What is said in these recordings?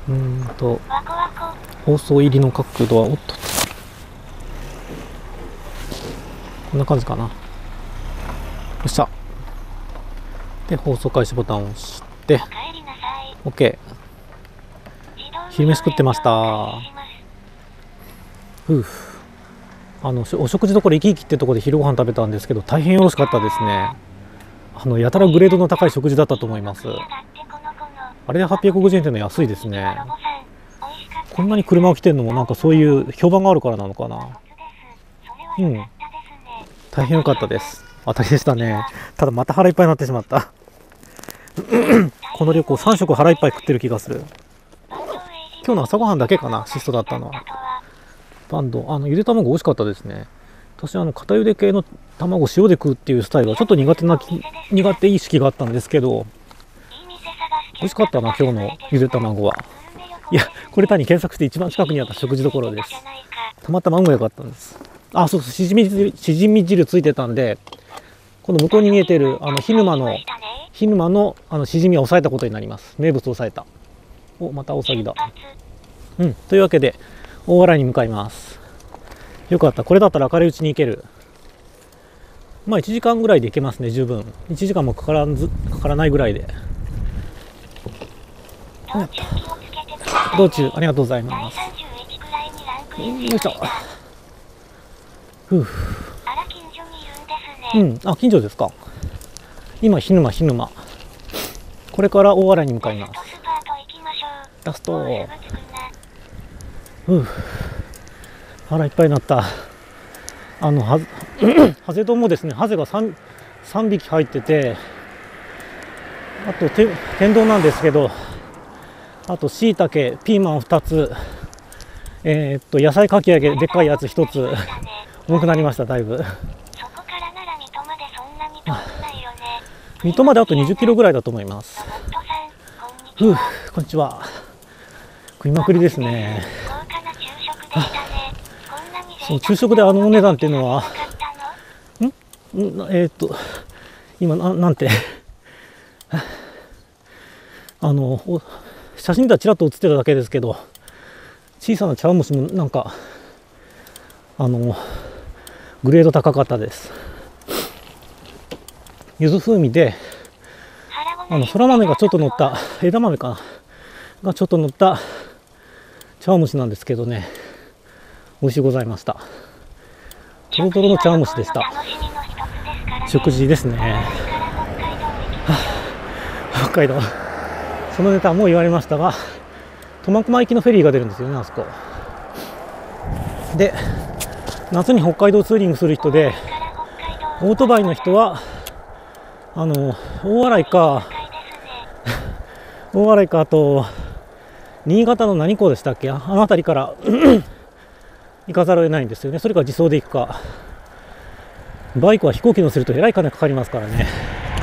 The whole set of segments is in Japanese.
放送入りの角度は、おっと。こんな感じかな。よっしゃ。で、放送開始ボタンを押して、OK。昼飯食ってました。お食事どころ生き生きってところで昼ご飯食べたんですけど、大変よろしかったですね。やたらグレードの高い食事だったと思います。あれで850円ってのは安いですね。こんなに車を来てるのもなんかそういう評判があるからなのかな。大変良かったです。当たりでしたね。ただまた腹いっぱいになってしまった。この旅行3食腹いっぱい食ってる気がする。今日の朝ごはんだけかな、質素だったのは。バンド、ゆで卵美味しかったですね。私片茹で系の卵を塩で食うっていうスタイルはちょっと苦手意識があったんですけど、美味しかったな、今日のゆで卵は。いや、これ単に検索して一番近くにあった食事どころです。たまたま運が良かったんです。あ、そうそう、しじみ汁ついてたんで、この向こうに見えてる涸沼のしじみを抑えたことになります。名物を抑えた。お、また大騒ぎだ。というわけで大洗に向かいます。よかった、これだったら明るいうちに行ける。まあ1時間ぐらいで行けますね、十分。1時間もかからないぐらいで。道中ありがとうございます。よいしょ。あ、近所ですか。今涸沼。これから大洗に向かいます。ラスト。腹いっぱいになった。ハゼ丼もですね、ハゼが3匹入ってて、あと天丼なんですけど、あと椎茸、ピーマン2つ、野菜かき揚げでっかいやつ1つ、重くなりました。だいぶ。水戸まであと20キロぐらいだと思います。こんにちは。食いまくりですね。そう、昼食でお値段っていうのは、今なんて写真ではちらっと写ってただけですけど、小さな茶碗蒸しもなんかグレード高かったです。柚子風味でそら豆がちょっと乗った枝豆かながちょっと乗った茶碗蒸しなんですけどね、美味しゅうございました。トロトロの茶碗蒸しでした。食事ですね。北海道、そのネタはもう言われましたが、苫小牧行きのフェリーが出るんですよね、あそこで。夏に北海道ツーリングする人で、オートバイの人は大洗かあと新潟の何港でしたっけ、あの辺りから行かざるを得ないんですよね。それから自走で行くか、バイクは飛行機乗せるとえらい金かかりますからね。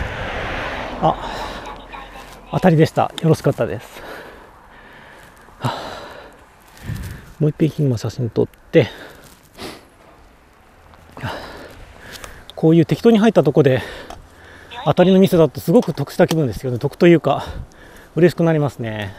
当たりでした。よろしかったです。もう一匹今写真撮って、こういう適当に入ったとこで当たりの店だとすごく得した気分ですよね。得というか嬉しくなりますね。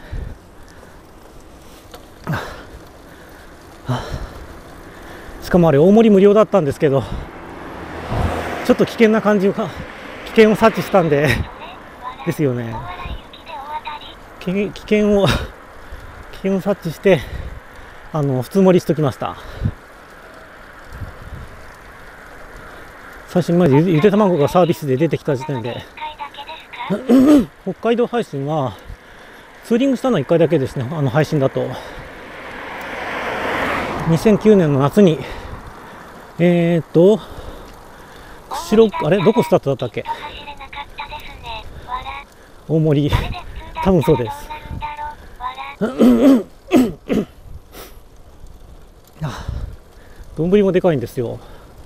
しかもあれ大盛り無料だったんですけど、ちょっと危険な感じが、危険を察知したんでですよね。危険を察知して普通盛りしときました。最初にまずゆで卵がサービスで出てきた時点で北海道配信はツーリングしたのは1回だけですね。配信だと2009年の夏に釧路、あれどこスタートだったっけ、大森、多分そうです。丼もでかいんですよ。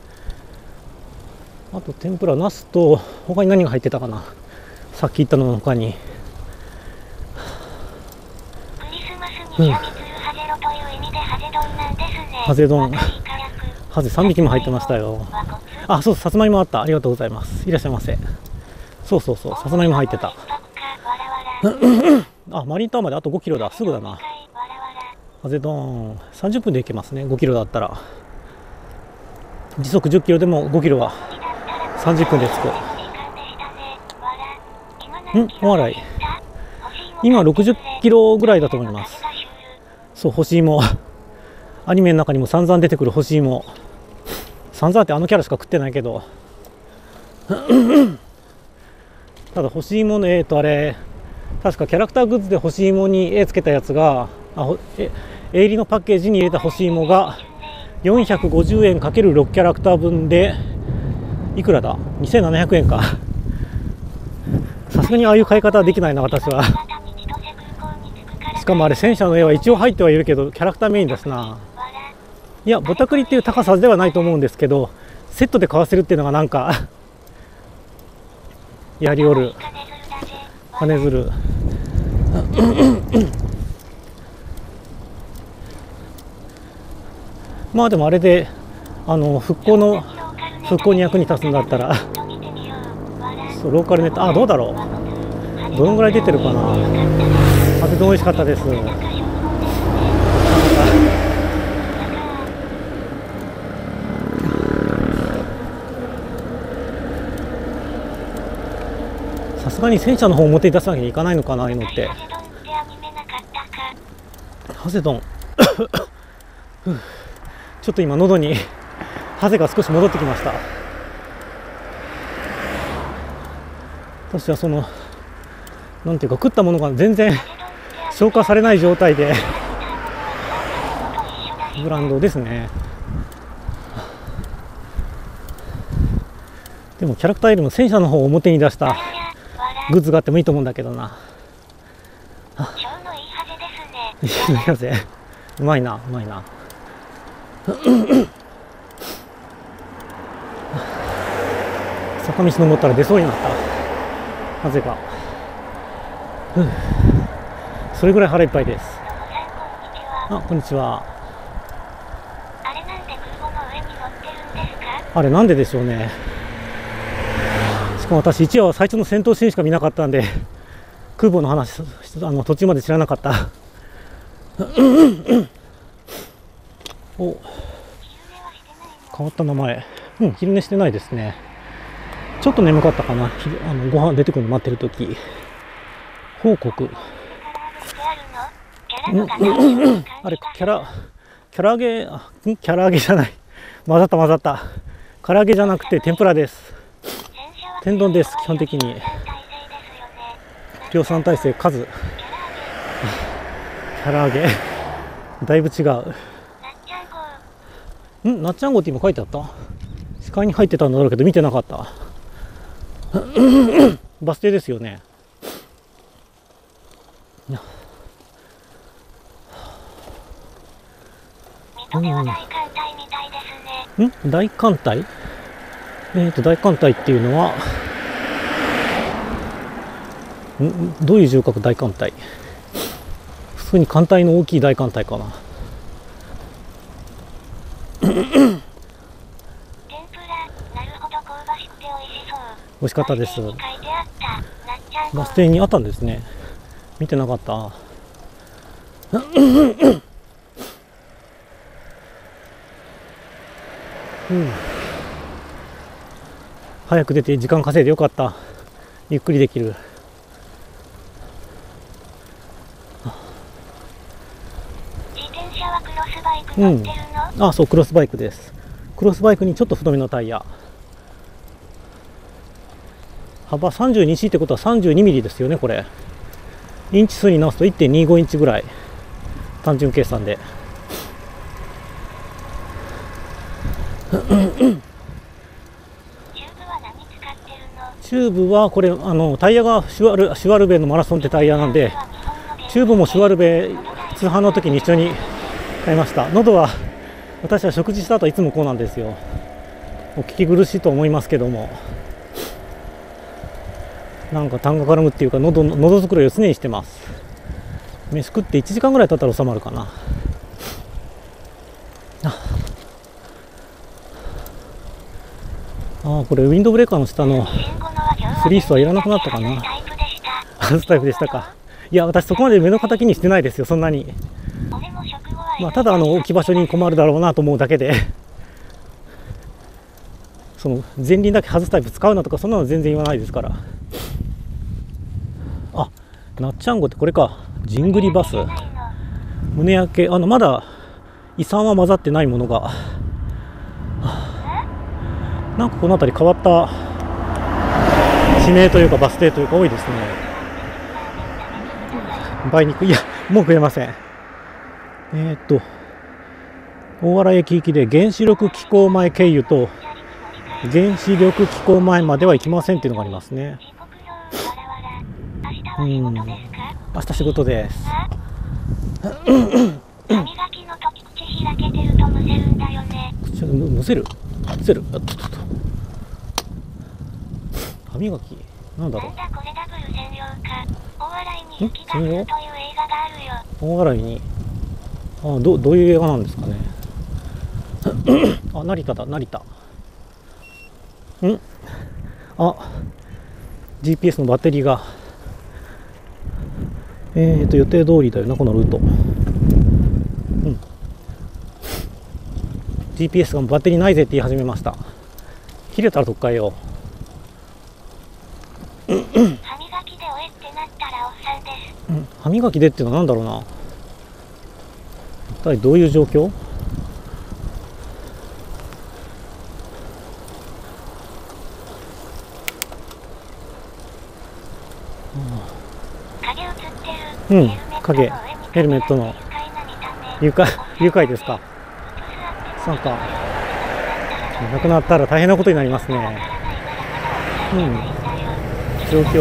あと天ぷら、ナスと他に何が入ってたかな、さっき言ったのの他に。ハゼ丼、ハゼ3匹も入ってましたよ。あ、そう、さつまいもあった。ありがとうございます。いらっしゃいませ。そう、さつまいも入ってた。 あ、マリンタワーまであと5キロだ。すぐだな。風ドーン。30分で行けますね。5キロだったら。時速10キロでも5キロは30分で着く。お笑い。今60キロぐらいだと思います。そう、干し芋。アニメの中にも散々出てくる干し芋。散々ってあのキャラしか食ってないけど。ただ干し芋のあれ、確かキャラクターグッズで干し芋に絵つけたやつが、絵入りのパッケージに入れた干し芋が450円 ×6 キャラクター分でいくらだ ?2700 円か。さすがにああいう買い方はできないな、私は。しかもあれ戦車の絵は一応入ってはいるけどキャラクターメインだしな。いや、ボタクリっていう高さではないと思うんですけど、セットで買わせるっていうのがなんかやりおる。金づる。まあでもあれで復興に役に立つんだったらそう、ローカルネット、どうだろう、どのぐらい出てるかな。風丼美味しかったです。さすがに戦車の方を表に出さなきゃいかないのかな、ああいうのって。ハゼドンちょっと今喉にハゼが少し戻ってきました。私はなんていうか、食ったものが全然消化されない状態でブランドですね。でもキャラクターよりも戦車の方を表に出したグッズがあってもいいと思うんだけどな。いいハゼ、うまいな、うまいな。坂道登ったら出そうになったハゼが。それぐらい腹いっぱいです。こんにちは。あれなんででしょうね。しかも私1話は最初の戦闘シーンしか見なかったんで、空母の話途中まで知らなかった。お、変わった名前。昼寝してないですね。ちょっと眠かったかな。ご飯出てくるの待ってるとき。報告。あれキャラ揚げ、キャラ揚げじゃない。混ざった。唐揚げじゃなくて天ぷらです。天丼です。基本的に量産体制数。キャラ揚げだいぶ違う。なっちゃん号って今書いてあった。視界に入ってたんだろうけど見てなかった。バス停ですよね。大艦隊？大艦隊っていうのはどういう字を書く大艦隊？普通に艦隊の大きい大艦隊かな。美味しかったです。バス停にあったんですね。見てなかった。早く出て時間稼いでよかった。ゆっくりできる。 自転車はクロスバイク乗ってるの？ そう、クロスバイクです。クロスバイクにちょっと太めのタイヤ。幅 32C ってことは 32mm ですよね、これ。インチ数に直すと 1.25 インチぐらい。単純計算で。チューブはこれタイヤがシュワルベのマラソンってタイヤなんで、チューブもシュワルベ通販の時に一緒に買いました。喉は私は食事した後いつもこうなんですよ。お聞き苦しいと思いますけども、なんか痰が絡むっていうか喉繕いを常にしてます。飯食って1時間ぐらい経ったら収まるかな。これウィンドブレーカーの下のフリースはいらなくなったかな。 外すタイプでしたか。いや、私そこまで目の敵にしてないですよ、そんなに。 俺も食後はまあ、ただ置き場所に困るだろうなと思うだけでその前輪だけ外すタイプ使うなとかそんなの全然言わないですから。あ、なっちゃんごってこれか。ジングリバス胸焼け、まだ胃酸は混ざってないものが、なんかこの辺り変わった地名というかバス停というか多いですね。梅肉、いやもう食えません。大洗駅行きで原子力機構前経由と原子力機構前までは行きませんっていうのがありますね。明日仕事です。 歯磨きの時口開けてるとむせるんだよね。 むせる歯磨きなんだろう。 なんだこれダブル専用か。大洗に雪が降るという映画があるよ。 大洗にどういう映画なんですかね成田だ、成田。GPS のバッテリーが予定通りだよな、このルート。GPS がバッテリーないぜって言い始めました。切れたらどっかへよ。 歯磨きでおえってなったらおっさんです。 歯磨きでっていうのは何だろうな。一体どういう状況？ 影映ってる。 影、ヘルメットの愉快ですか。なんかなくなったら大変なことになりますね。状況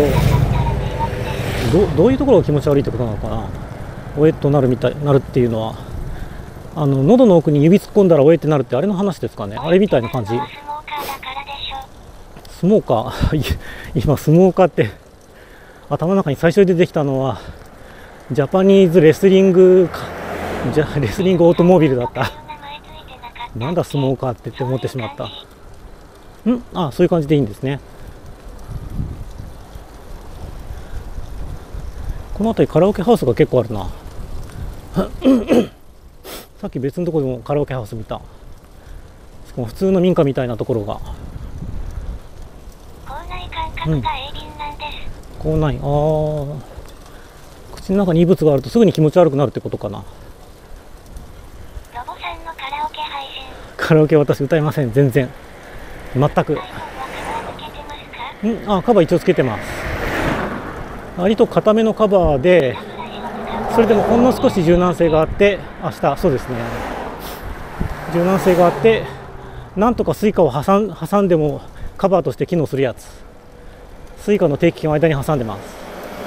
どういうところが気持ち悪いってことなのかな。おえっとなるっていうのは喉の奥に指突っ込んだらおえってなるってあれの話ですかね。あれみたいな感じ。スモーカー今スモーカーって頭の中に最初に出てきたのはジャパニーズレスリングオートモービルだった。なんだスモーカーって思ってしまった。そういう感じでいいんですね。この辺りカラオケハウスが結構あるなさっき別のところでもカラオケハウス見た。しかも普通の民家みたいなところが。 口内感覚が鋭敏なんです。 口内、口の中に異物があるとすぐに気持ち悪くなるってことかな。 ロボさんのカラオケ配信。 カラオケ私歌いません、全然、全く。カバー一応つけてます。割と固めのカバーで、それでもほんの少し柔軟性があって、そうですね、柔軟性があって、なんとかスイカを挟んでもカバーとして機能するやつ。スイカの定期券を間に挟んでます。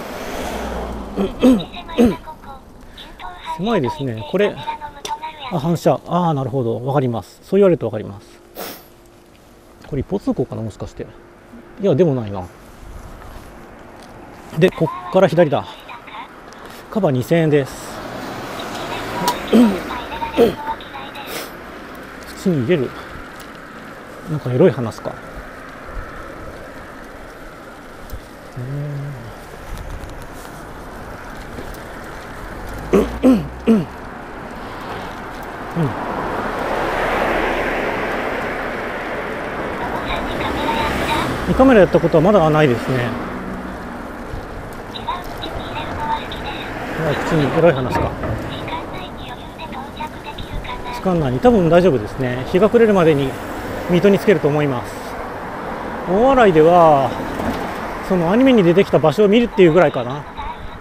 狭いですね。これ反射、なるほど、わかります。そう言われるとわかります。これ一方通行かな、もしかして。いやでもないな。でこっから左だ。カバー2000円です。口に入れる。なんかエロい話か。胃カメラやったことはまだないですね。口にエロい話か。時間内に多分大丈夫ですね。日が暮れるまでに水戸につけると思います。大洗ではそのアニメに出てきた場所を見るっていうぐらいかな。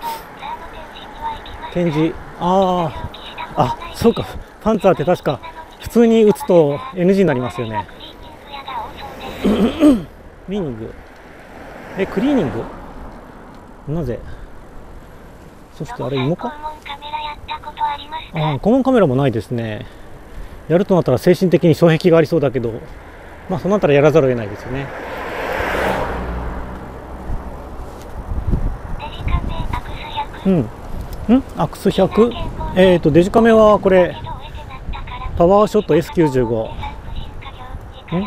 展示、そうか、パンツァーって確か普通に打つと NG になりますよね。クリーニング、クリーニングなぜ。そしてあれ芋か。顧問カメラもないですね。やるとなったら精神的に障壁がありそうだけど、そうなったらやらざるを得ないですよね。アクス100、デジカメはこれパワーショット S95。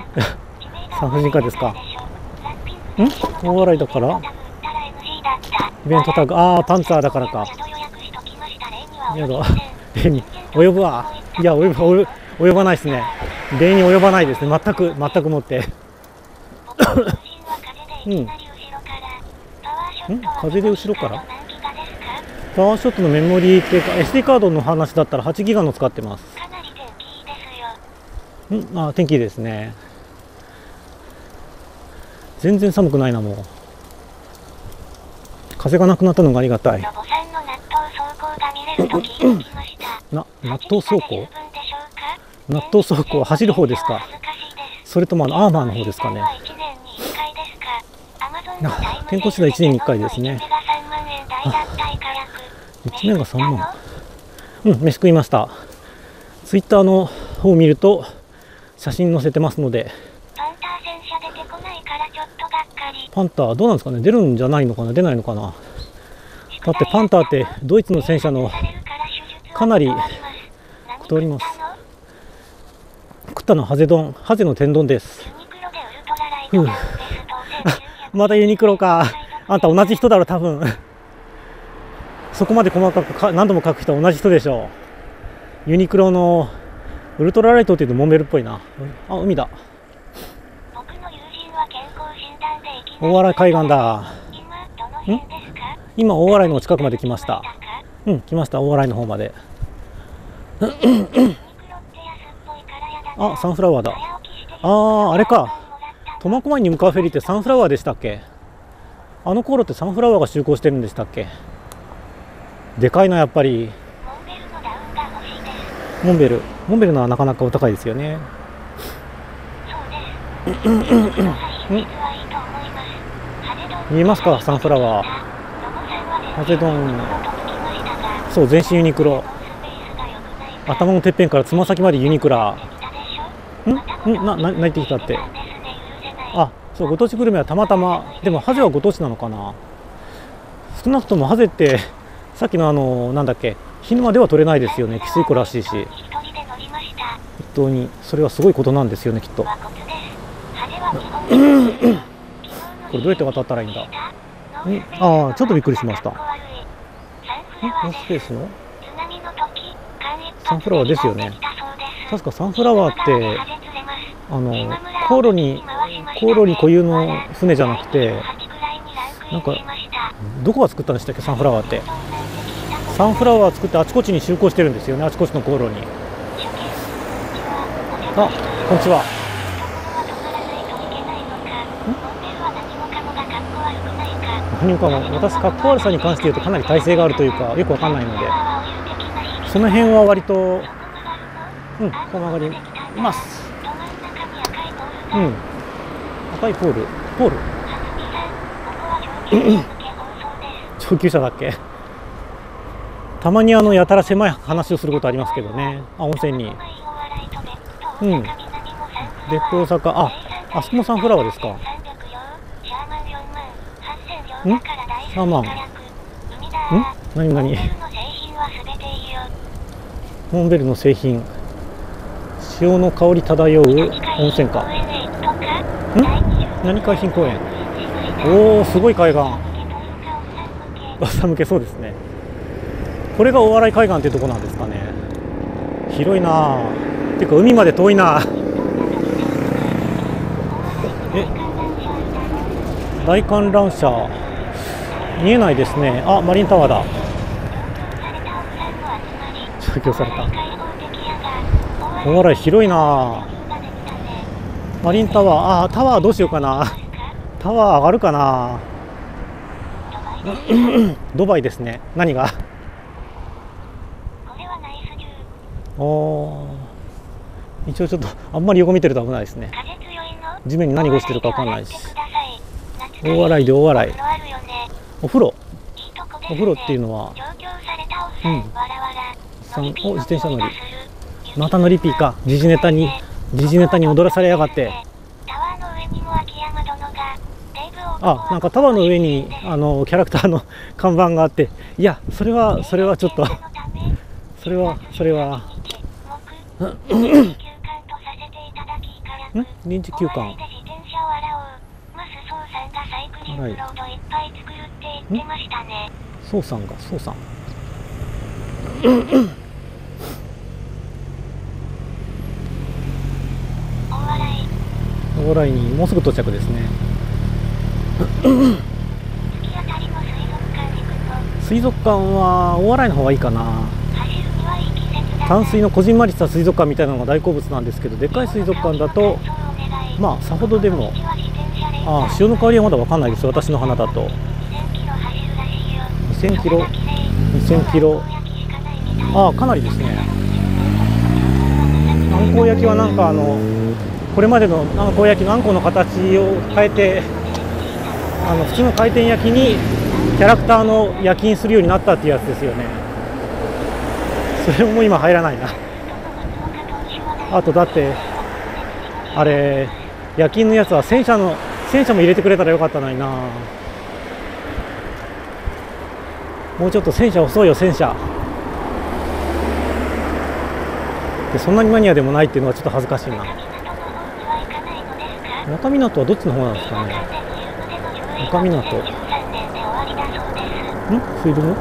産婦人科ですか。大洗だからイベントタグ、ああ、パンツァーだからか。 宿予約しときました。例にはやだ。 及びません。 例に及ぶわ。いや、及ばないですね。例に及ばないですね。全くもって。 僕の友人は風でいきなり後ろからパワーショットは風で後ろから何ギガですか？ パワーショットのメモリーっていうか SD カードの話だったら8ギガの使ってます。 かなり天気いいですよ。 天気いいですね。全然寒くないな、もう。風がなくなったのがありがたい。 ロボさんの納豆走行が見れると聞いてきました。 納豆走行？ 十分でしょうか？ 納豆走行は走る方ですか？ 恥ずかしいです。 それともアーマーの方ですかね。 1年に1回ですか？Amazon のタイム店舗次第1年に1回ですね。 1メガ3万円大脱退火薬。 1メガ3万。飯食いました。ツイッターの方を見ると写真載せてますので。 パンター戦車出てこないからちょっとがっかり。 パンターどうなんですかね。出るんじゃないのかな、出ないのかな。だってパンターってドイツの戦車のかなり断ります。食ったのはハゼ丼、ハゼの天丼です。またユニクロか。あんた同じ人だろ多分。そこまで細かく何度も書く人は同じ人でしょう。ユニクロのウルトラライトっていうとモンベルっぽいな。あ、海だ。大洗海岸だ。今大洗の近くまで来ました。来ました。大洗の方まで。あ、サンフラワーだ。あれか。苫小牧に向かうフェリーってサンフラワーでしたっけ？あの頃ってサンフラワーが就航してるんでしたっけ？でかいな、やっぱり。モンベルのはなかなかお高いですよね。見えますか、サンフラワー。ハゼ丼。そう、全身ユニクロ。頭のてっぺんからつま先までユニクラ。泣いてきたって。あ、そう、ご当地グルメはたまたま。でもハゼはご当地なのかな。少なくともハゼってさっきのなんだっけ、日沼では取れないですよね。汽水湖らしいし。本当にそれはすごいことなんですよね、きっと。これどうやって渡ったらいいんだ。ちょっとびっくりしました。ノースペースのサンフラワーですよね。確かサンフラワーって航路に固有の船じゃなくて、なんかどこが作ったんでしたっけ、サンフラワーって。サンフラワー作ってあちこちに就航してるんですよね、あちこちの航路に。あ、こんにちは。何かも私、かっこ悪さに関して言うとかなり耐性があるというか、よくわかんないので、その辺は割とこう曲がります。赤いポール上級者だっけ。たまにやたら狭い話をすることありますけどね。温泉に。別府大阪、あそこもサンフラワーですか。シャーマン。何モンベルの製品。潮の香り漂う温泉か。何海浜公園。おお、すごい海岸。朝向け、そうですね。これが大洗海岸っていうとこなんですかね。広いなあ。てか海まで遠いなあ。大観覧車見えないですね。あ、マリンタワーだ。除去された。大洗広いな。マリンタワー、タワーどうしようかな。タワー上がるかな。ドバイですね。何が。一応ちょっとあんまり横見てると危ないですね。地面に何が落ちてるか分かんないし。大洗で大洗。お風呂っていうのは、自転車乗り。またのリピーか。時事ネタに踊らされやがって。なんかタワーの上にキャラクターの看板があって、いや、それはちょっとそれは臨時休館。はい。 ってましたね。 そうさんが、そうさん。 大笑い。 大笑いにもうすぐ到着ですね。 月当たりの水族館行くと、 水族館は大洗の方がいいかな。 走るにはいい季節だな。 淡水のこじんまりした水族館みたいなのが大好物なんですけど、でかい水族館だとまあさほどでも、ああ潮の香りはまだ分かんないです、私の鼻だと。2000キロ2000キロ、ああかなりですね。あんこう焼きはなんかこれまでのあんこう焼きのあんこの形を変えて、普通の回転焼きにキャラクターの焼きにするようになったっていうやつですよね。それも今入らないな。あとだってあれ焼きのやつは戦車も入れてくれたらよかったのにな。もうちょっと戦車遅いよ、戦車で。そんなにマニアでもないっていうのはちょっと恥ずかしいな。中港はどっちの方なんですかね。中港フィルム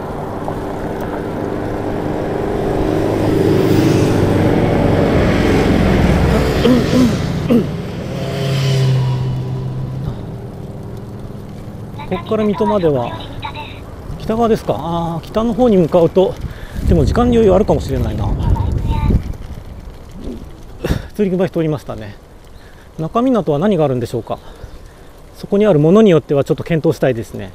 ここから水戸までは北側ですか。ああ北の方に向かうとでも時間に余裕あるかもしれないな。ツーリングバイク通りましたね。中港は何があるんでしょうか。そこにあるものによってはちょっと検討したいですね。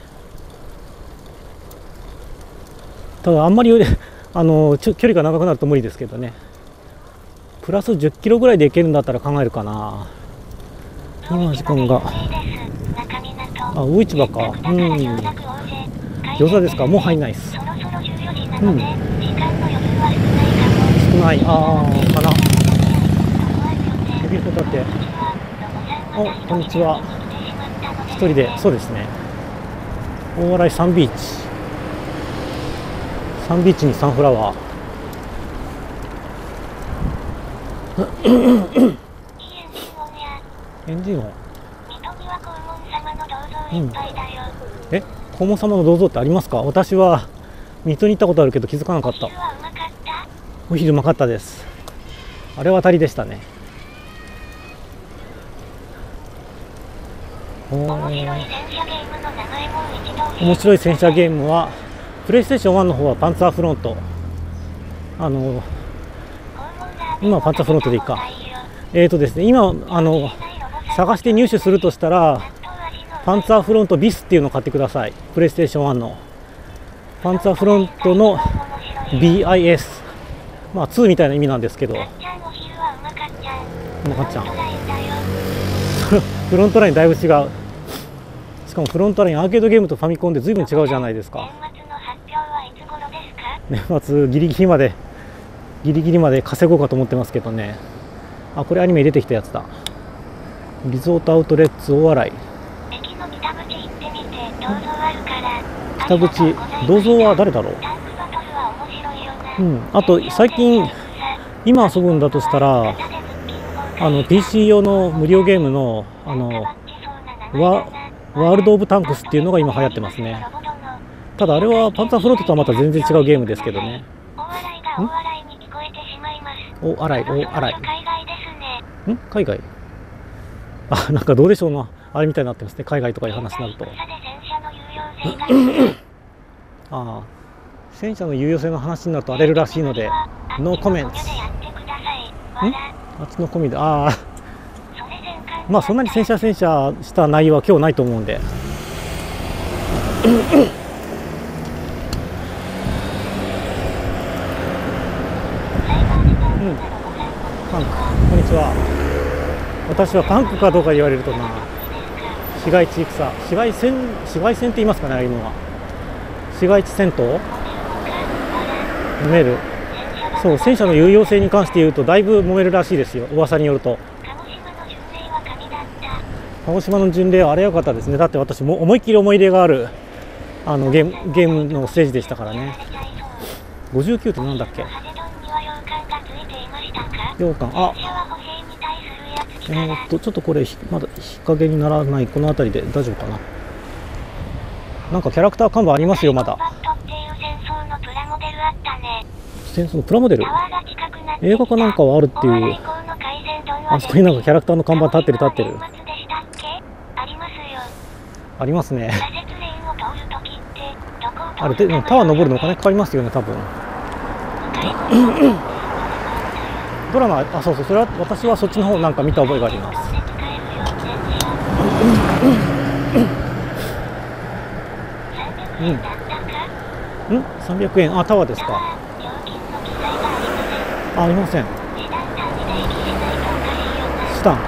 ただあんまり距離が長くなると無理ですけどね。プラス10キロぐらいで行けるんだったら考えるかな。今時間が魚市場か。餃子ですか。もう入んないっす。少ない。かな。エビホタテ。こんにちは。一人で、そうですね。大洗サンビーチ。サンビーチにサンフラワー。エンジン音。黄門様の銅像ってありますか。私は水戸に行ったことあるけど気づかなかった。お昼うまかったです。あれは当たりでしたね。面白い戦車ゲームはプレイステーション1の方はパンツァーフロント。今はパンツァーフロントでいいか。ですね、今探して入手するとしたらパンツァーフロントビスっていうのを買ってください。プレイステーション1のパンツァーフロントの BIS、まあ2みたいな意味なんですけど、うまかっちゃんフロントラインだいぶ違う。しかもフロントラインアーケードゲームとファミコンで随分違うじゃないですか。年末ギリギリまで稼ごうかと思ってますけどね。これアニメに出てきたやつだ。リゾートアウトレッツ大洗。北口銅像は誰だろう。あと最近今遊ぶんだとしたらPC 用の無料ゲームのワールド・オブ・タンクスっていうのが今流行ってますね。ただあれはパンツァーフロントとはまた全然違うゲームですけどね。大洗海外。なんかどうでしょうな、あれみたいになってますね。海外とかいう話になると戦車の有用性の話になると荒れるらしいのでノーコメント。あっちの込みでまあそんなに戦車した内容は今日ないと思うんでパンク、こんにちは。私はパンクかどうか言われるとな、市街地戦、市街戦って言いますかね、ああいうのは。市街地戦闘揉める。そう、戦車の有用性に関して言うとだいぶ揉めるらしいですよ、噂によると。鹿児島の巡礼はあれ良かったですね。だって私も思いっきり思い入れがあるゲームのステージでしたからね。59ってなんだっけ。羊羹、ちょっとこれまだ日陰にならないこの辺りで大丈夫かな。 なんかキャラクター看板ありますよ、まだ。 コンバットっていう戦争のプラモデルあったね。 戦争のプラモデルタワーが近くなってきた。 映画かなんかはあるっていう。 お笑い校の改善どんなあそこになんかキャラクターの看板立ってる立ってる。 年末でしたっけ？ありますよ。 ありますね。 左折レーンを通るときってどこを通るあれでもタワー登るのお金かかりますよね、多分。ドラマ、あ、そうそう、それは私はそっちの方なんか見た覚えがあります。うん。300円。あ、タワーですか。あ、ありません。師団。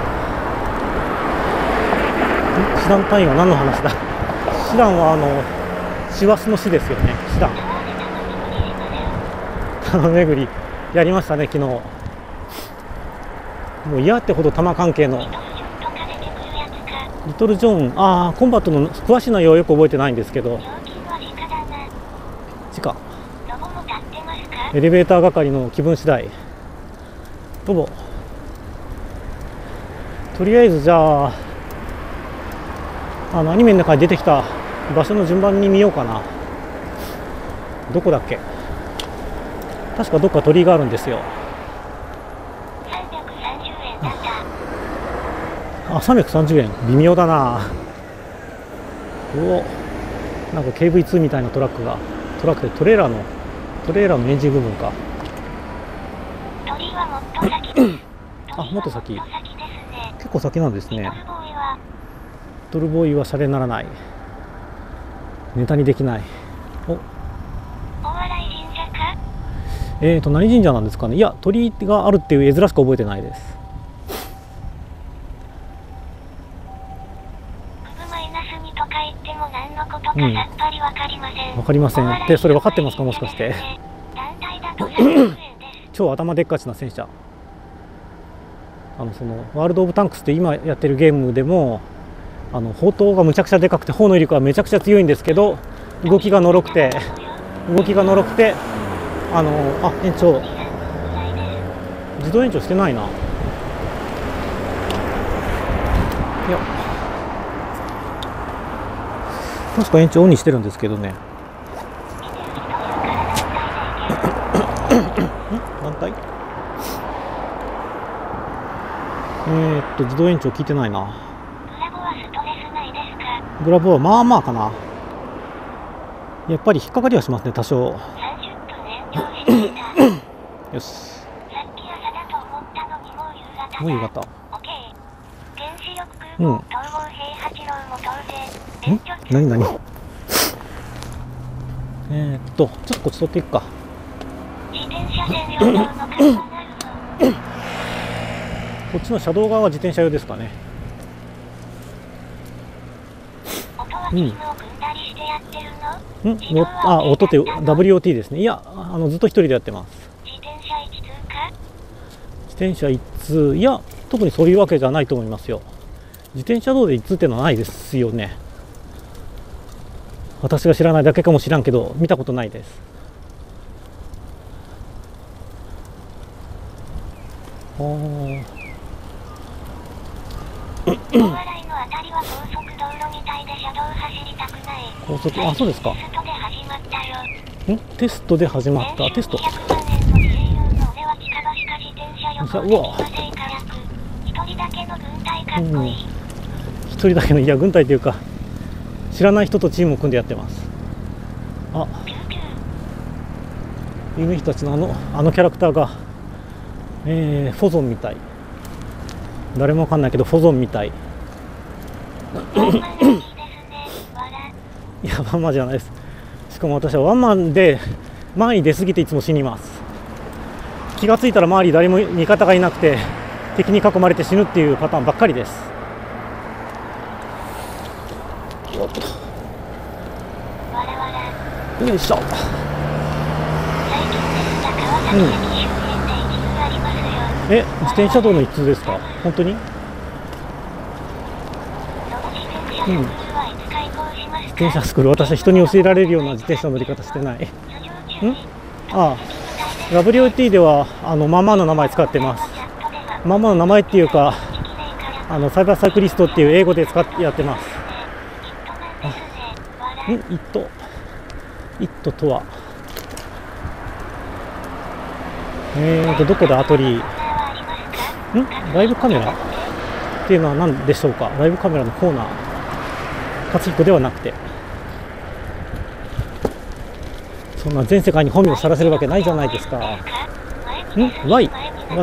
師団単位は何の話だ。師団は師走の師ですよね。師団。玉巡りやりましたね、昨日。もう嫌ってほど玉関係のリトルジョーン、ああ、コンバットの詳しい内容はよく覚えてないんですけど、地下エレベーター係の気分次第。ロボ、とりあえずじゃあアニメの中に出てきた場所の順番に見ようかな。どこだっけ。確かどっか鳥居があるんですよ。あ、330円。微妙だな。お、なんか KV2 みたいなトラックでトレーラーのエンジン部分か。あ、もっと先。結構先なんですね。ドルボーイはシャレにならない。ネタにできない。お、何神社なんですかね。いや、鳥居があるっていう絵面しか覚えてないです。うん、わかりません。で、それ分かってますか、もしかして。超頭でっかちな戦車。そのワールド・オブ・タンクスって今やってるゲームでも砲塔がむちゃくちゃでかくて砲の威力はめちゃくちゃ強いんですけど、動きがのろくてあ、延長、自動延長してないな。いや、確か延長オンにしてるんですけどね。団体自動延長聞いてないな。グラボはまあまあかな。やっぱり引っかかりはしますね、多少。よし。もう夕方。うん。何ちょっとこっち取っていくか。こっちの車道側は自転車用ですかね。うん。音って WOT ですね。いや、ずっと一人でやってます。自転車一通、いや、特にそういうわけじゃないと思いますよ。自転車道で一通ってのはないですよね。私が知らないだけかもしらんけど、見たことないです。高速、あ、そうですか。テストで始まった。テスト。うわ。一人だけの、いや、軍隊というか、知らない人とチームを組んでやってます。あ、有名人たちのあのキャラクターが、フォゾンみたい。誰もわかんないけど、フォゾンみたい。いや、ワンマンじゃないです。しかも私はワンマンで前に出過ぎていつも死にます。気がついたら周り誰も味方がいなくて敵に囲まれて死ぬっていうパターンばっかりです。よいしょ。自転車道の一通ですか？本当に？自転車スクール、私は人に教えられるような自転車の乗り方してない。WOT ではまんまの名前使ってます。まんまの名前っていうか、サイバーサイクリストっていう英語でやってます。 イットとはどこでアトリーライブカメラっていうのは何でしょうか。ライブカメラのコーナー勝彦ではなくて、そんな全世界に本名をさらせるわけないじゃないですか。Y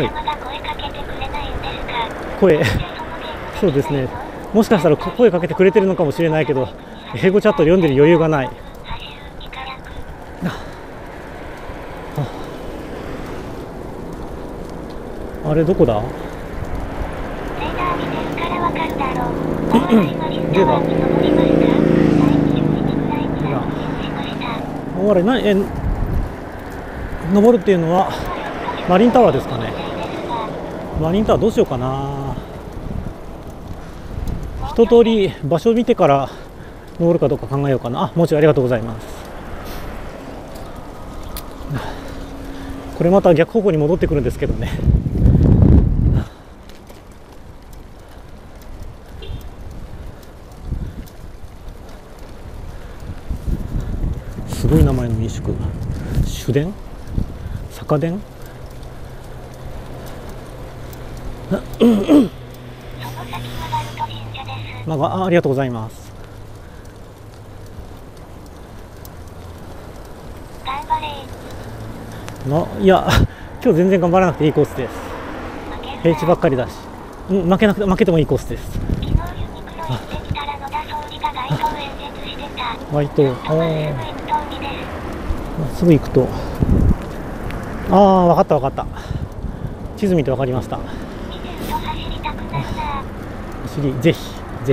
声そうですね、もしかしたら声かけてくれてるのかもしれないけど、英語チャット読んでる余裕がない。あれどこだ？でだ。あれ登るっていうのはマリンタワーですかね。マリンタワーどうしようかな。一通り場所を見てから登るかどうか考えようかな。もうちろんありがとうございます。これまた逆方向に戻ってくるんですけどね。すごい名前の民宿、主殿、酒殿ありがとうございます。いや今日全然頑張らなくていいコースです。平地ばっかりだし、負けてもいいコースです。割とすぐ行くと、分かった地図見て分かりました。ぜひ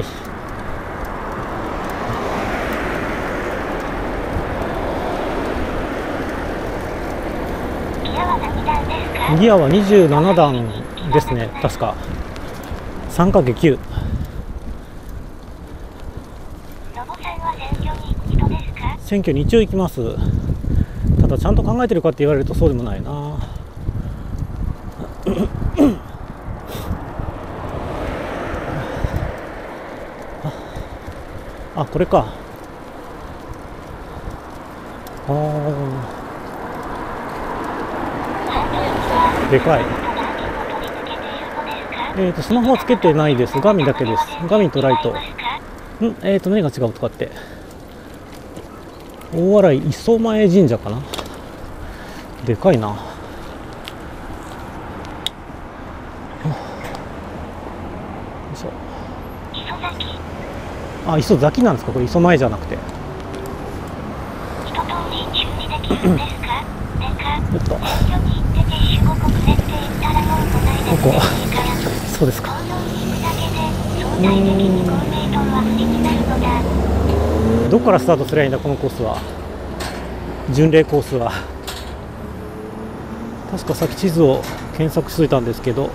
ギアは27段ですね、確か 3×9。 選挙に一応行きます。ただちゃんと考えてるかって言われるとそうでもないな。これか。でかい。スマホはつけてないです。ガミだけです。ガミとライト。何が違うとかって。大洗磯前神社かな。でかいな。磯崎なんですか。これ磯前じゃなくて。ここそうですか。どこからスタートすればいいんだこのコースは。巡礼コースは確かさっき地図を検索しておいたんですけど、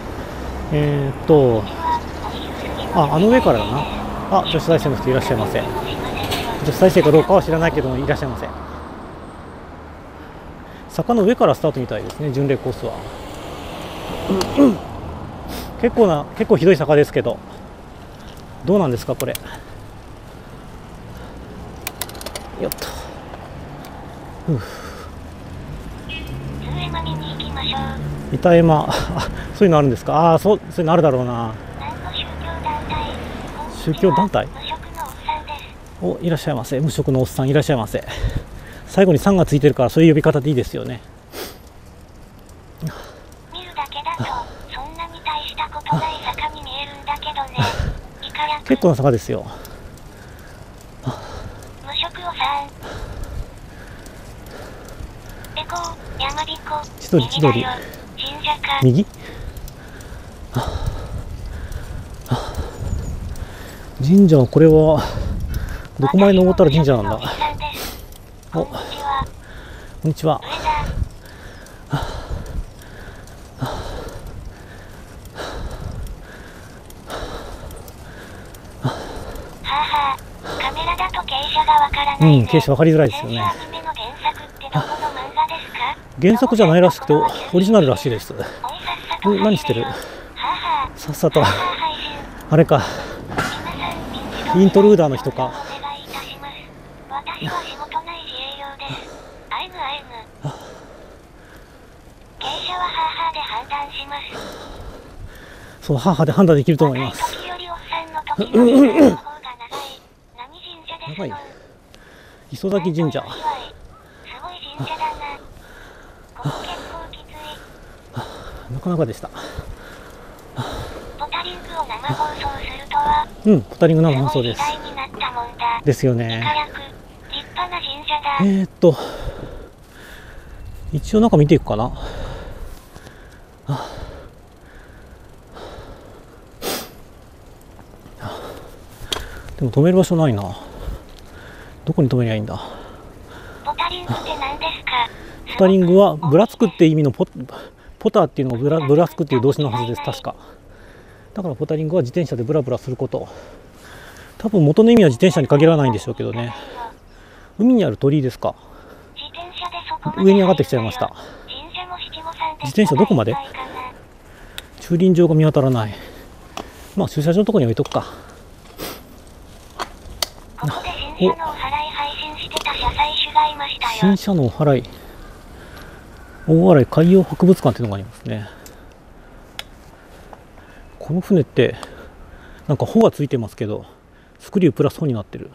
あの上からだな。女子大生の人いらっしゃいませ。女子大生かどうかは知らないけどもいらっしゃいませ。坂の上からスタートみたいですね、巡礼コースは。結構ひどい坂ですけど、どうなんですかこれ。よっと。板山、そういうのあるんですか。そういうのあるだろうな。宗教団体。いらっしゃいませ。無職のおっさんいらっしゃいませ。最後に3がついてるからそういう呼び方でいいですよね。 見るだけだとそんなに大したことない坂に見えるんだけどね。 結構な坂ですよ。 無職おさん。山彦。千鳥。 右。神社はこれはどこまで登ったら神社なんだ。こんにちは。 カメラだと傾斜がわからないね。 傾斜わかりづらいですよね。 アニメの原作ってどこの漫画ですか？ 原作じゃないらしくてオリジナルらしいです。何してる？さっさとあれか、イントルーダーの人か。 傾斜はハーで判断します。 そう、母で判断できると思います。 時よりおっさんの時の時間の方が長い。何神社ですの？ 磯崎神社。 すごい神社だな。ここ結構きつい。 なかなかでした。 ポタリングを生放送するとは。 ポタリング生放送です。 すごい時代になったもんだ。 ですよね。 立派な神社だ。 一応なんか見ていくかな。でも止める場所ないな。どこに止めりゃいいんだ。 ポタリングって何ですか？ ポタリングはぶらつくって意味のポターっていうのがぶらつくっていう動詞のはずです、確か。だからポタリングは自転車でブラブラすること。多分元の意味は自転車に限らないんでしょうけどね。海にある鳥居ですか。上に上がってきちゃいました。自転車どこまで？駐輪場が見当たらない。まあ駐車場のとこに置いとくか。新車のお祓い。大洗海洋博物館っていうのがありますね。この船ってなんか帆がついてますけど、スクリュープラス帆になってる。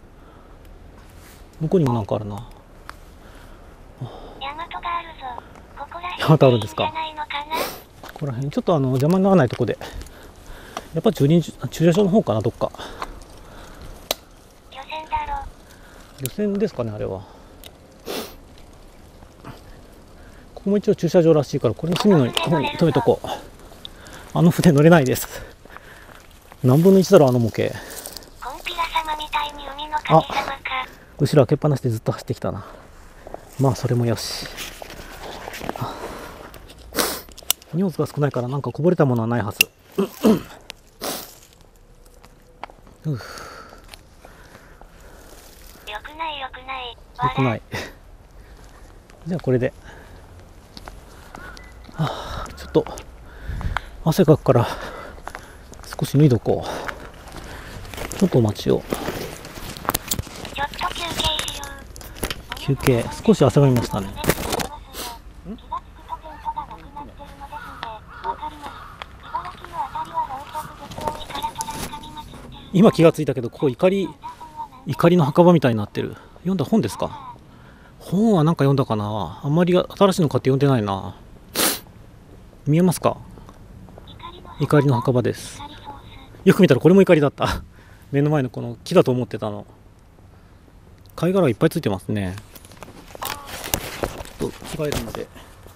向こうにもなんかあるな。ヤマトあるんですか。ここら辺ちょっと邪魔にならないとこで、やっぱ駐車場の方かな、どっか。漁船ですかね、あれは。ここも一応駐車場らしいから、これの隅の方に止めとこう。あの船乗れないです。何分の1だろう、あの模型。あ、後ろ開けっぱなしでずっと走ってきたな。まあそれもよし。荷物が少ないからなんかこぼれたものはないはず。よくない。じゃあこれで。ちょっと汗かくから少し脱いどこう。ちょっとお待ちを。休憩。少し汗ばみましたね。今気がついたけど、ここ怒りの墓場みたいになってる。読んだ本ですか？本はなんか読んだかな。あんまり新しいの買って読んでないな。見えますか？怒りの墓場です。よく見たらこれも怒りだった。目の前のこの木だと思ってたの。貝殻いっぱいついてますね。ちょっと着替えるので。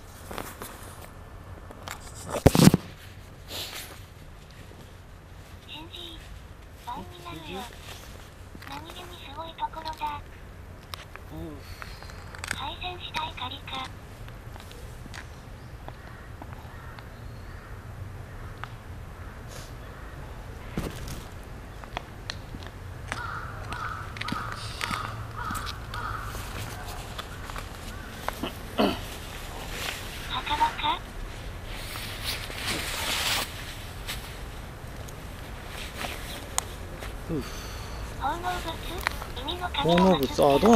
奉納物、どうなんですかね。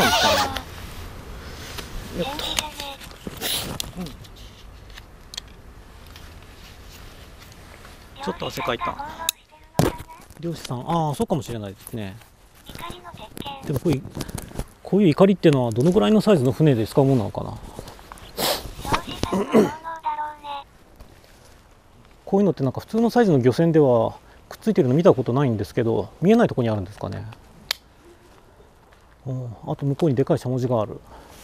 ちょっと汗かいた。漁師さん、そうかもしれないですね。でもこういう怒りっていうのはどのぐらいのサイズの船で使うものなのかな。こういうのってなんか普通のサイズの漁船ではくっついてるの見たことないんですけど、見えないところにあるんですかね。あと向こうにでかいしゃもじがある。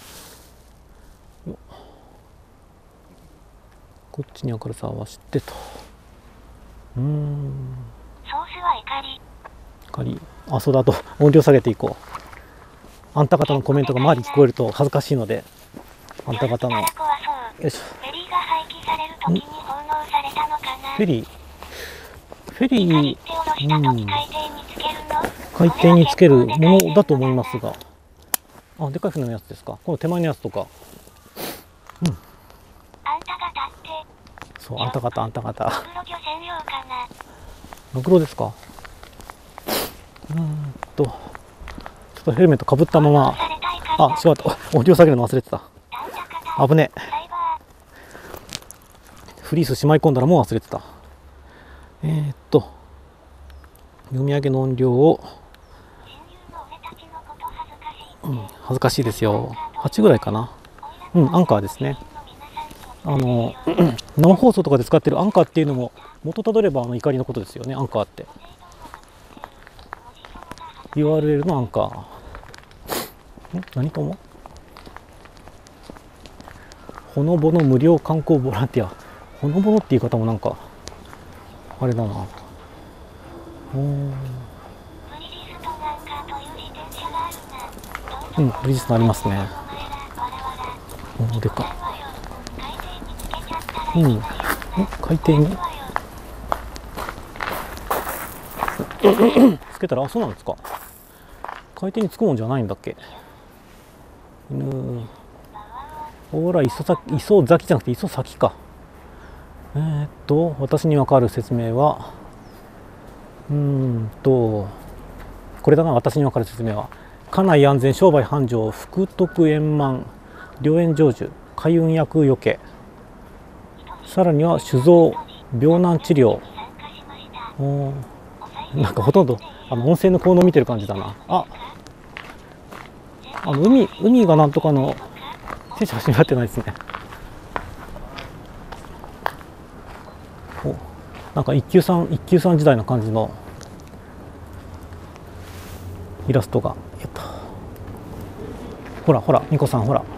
こっちに明るさを合わせてと。ソースは怒り。そうだと音量下げていこう。あんた方のコメントが周り聞こえると恥ずかしいので、あんた方の。よいしょ。フェリー、海底につけるものだと思いますが、でかい船のやつですか。この手前のやつとか。そう、あんた方。マグロですか。ちょっとヘルメットかぶったまま、違った。音量下げるの忘れてた。 危ねえ。 サイバフリースしまい込んだらもう忘れてた。読み上げの音量を、 ー、親友の俺たちのこと恥ずかしい。 恥ずかしいですよ。8ぐらいかな。アンカーですね。生放送とかで使ってるアンカーっていうのも元たどれば怒りのことですよね。アンカーって URL のアンカー。何ともほのぼの無料観光ボランティア。ほのぼのって言い方もなんかあれだな。 ブリヂストンアンカーという自転車があるな。 ブリヂストンありますね。でか海底につけたら、そうなんですか。海底につくもんじゃないんだっけ。ほら、磯崎じゃなくて磯崎か。私に分かる説明はこれだな。私に分かる説明は、家内安全、商売繁盛、福徳円満、良縁成就、開運厄除け、さらには酒造、病難治療。なんかほとんど温泉の効能を見てる感じだな。海がなんとかの選手走りになってないですね。なんか一級さん時代の感じのイラストが。ほらミコさん、ほら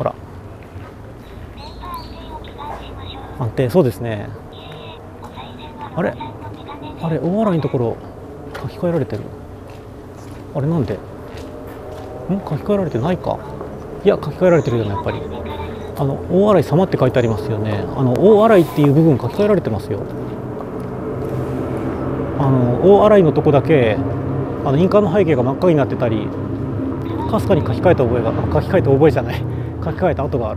安定。そうですね。あれ大洗のところ書き換えられてる。あれなんで書き換えられてないか。いや、書き換えられてるよね。やっぱり大洗様って書いてありますよね。大洗っていう部分書き換えられてますよ。大洗のとこだけ印鑑の背景が真っ赤になってたり、かすかに書き換えた覚えた跡がある。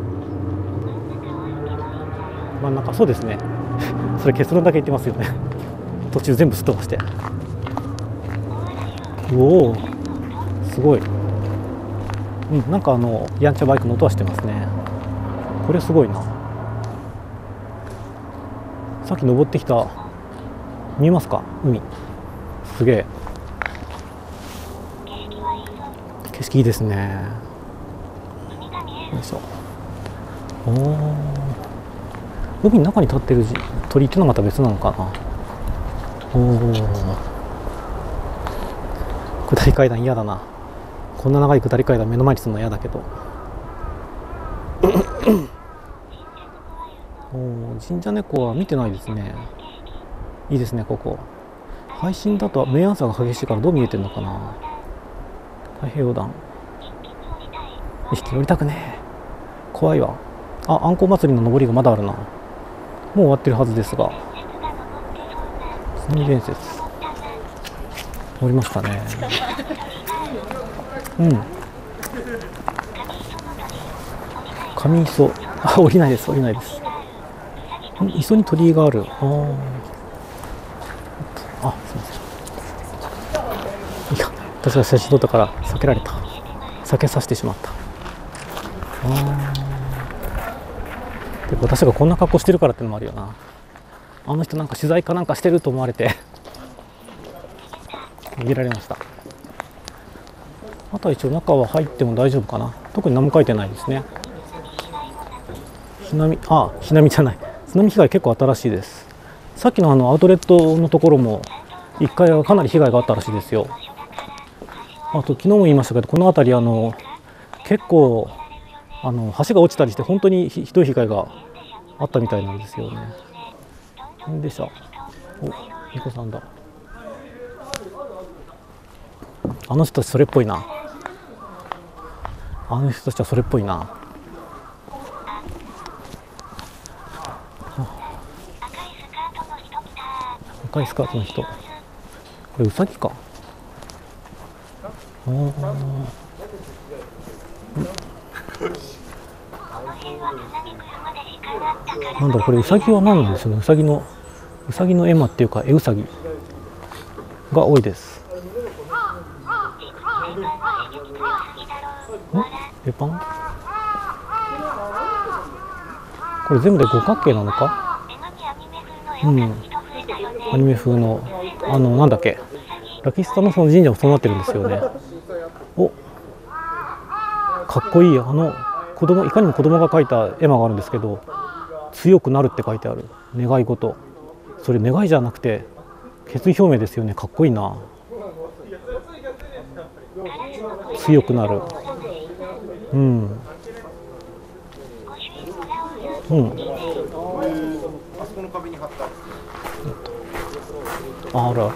真ん中。そうですね。それ結論だけ言ってますよね。途中全部すっ飛ばして。おお、すごい。なんかやんちゃバイクの音はしてますね。これすごいな。さっき登ってきた、見えますか、海。すげえ。景色いいですね。よいしょ。海の中に立ってる鳥ってのはまた別なのかな。下り階段嫌だな。こんな長い下り階段目の前にするの嫌だけど。神社猫は見てないですね。いいですね、ここ。配信だと明暗差が激しいからどう見えてるのかな。太平洋団。2匹乗りたくねえ。怖いわ。あんこ祭りの登りがまだあるな。もう終わってるはずですが。津波伝説。乗りましたね。上磯。降りないです。磯に鳥居がある。すみません。いや、私が写真撮ったから避けられた。避けさせてしまった。で、私がこんな格好してるからってのもあるよな。あの人なんか取材かなんかしてると思われて逃げられました。あとは一応中は入っても大丈夫かな。特に何も書いてないですね。津波じゃない。津波被害結構新しいです。さっきのアウトレットのところも1階はかなり被害があったらしいですよ。あと昨日も言いましたけど、この辺り結構橋が落ちたりして本当にひどい被害があったみたいなんですよね。でした。ニコさんだ。あの人たちそれっぽいな。赤いスカートの人。これウサギか。なんだろう、これウサギは何なんでしょうね。ウサギの絵馬っていうか絵ウサギが多いです。ペパン。 これ全部で五角形なのか。うん、アニメ風のなんだっけ、ラキスタのその神社もそうなってるんですよね。お、かっこいい。子供、いかにも子供が描いた絵馬があるんですけど、強くなるって書いてある。願い事。それ願いじゃなくて決意表明ですよね。かっこいいな。強くなる。うん。うん。あるある。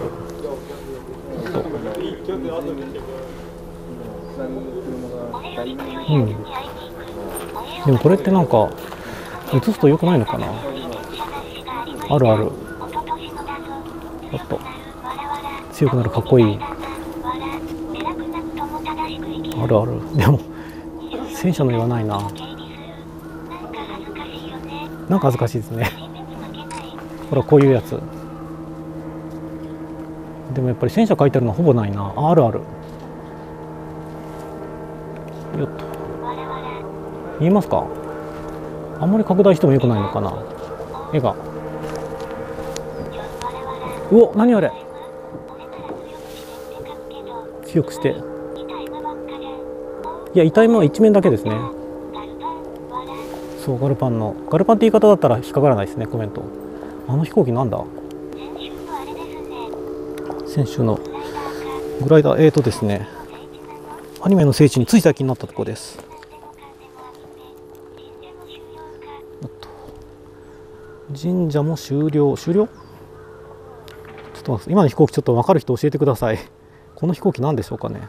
うん。でもこれってなんか映すと良くないのかな。あるある。ちょっと強くなる。かっこいい。あるある。でも戦車の絵はないな。なんか恥ずかしいですね。ほらこういうやつ。でもやっぱり戦車書いてあるのはほぼないな。あるある。よっと。見えますか。あんまり拡大してもよくないのかな、絵が。うお、何あれ。強くして。いや、痛いものは一面だけですね。そう、ガルパンって言い方だったら引っかからないですね。コメント。あの飛行機なんだ。先週のグライダー。ですね、アニメの聖地につい最近なったところです。神社も終了。ちょっと待って、今の飛行機ちょっと分かる人教えてください。この飛行機何でしょうかね。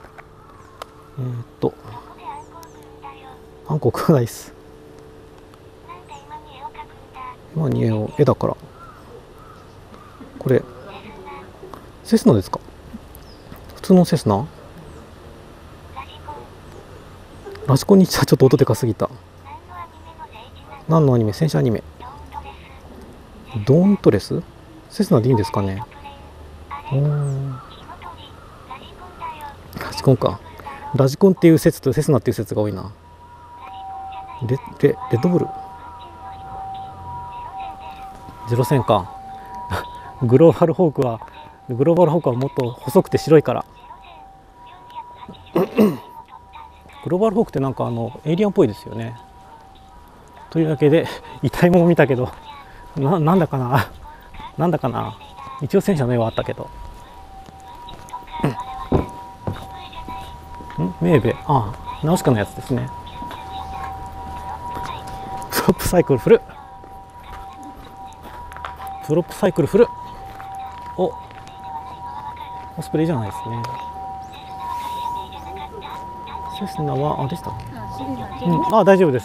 暗黒ないです。今に絵だから。これセスナですか。普通のセスナ。ラジコンにちょっと音でかすぎた。何のアニメ。戦車アニメ。ドーントレス。セスナでいいんですかね。ラジコンか。ラジコンっていう説とセスナっていう説が多いな。レッドブルゼロ戦か。グローバルホークはもっと細くて白いから。グローバルホークってなんかエイリアンっぽいですよね。というわけで痛いもの見たけど、なんだかな一応戦車の絵はあったけど。メーベ。ナウシカのやつですね。プロップサイクル振る。お、オスプレイじゃないですね。セスナはでしたっけ。大丈夫です。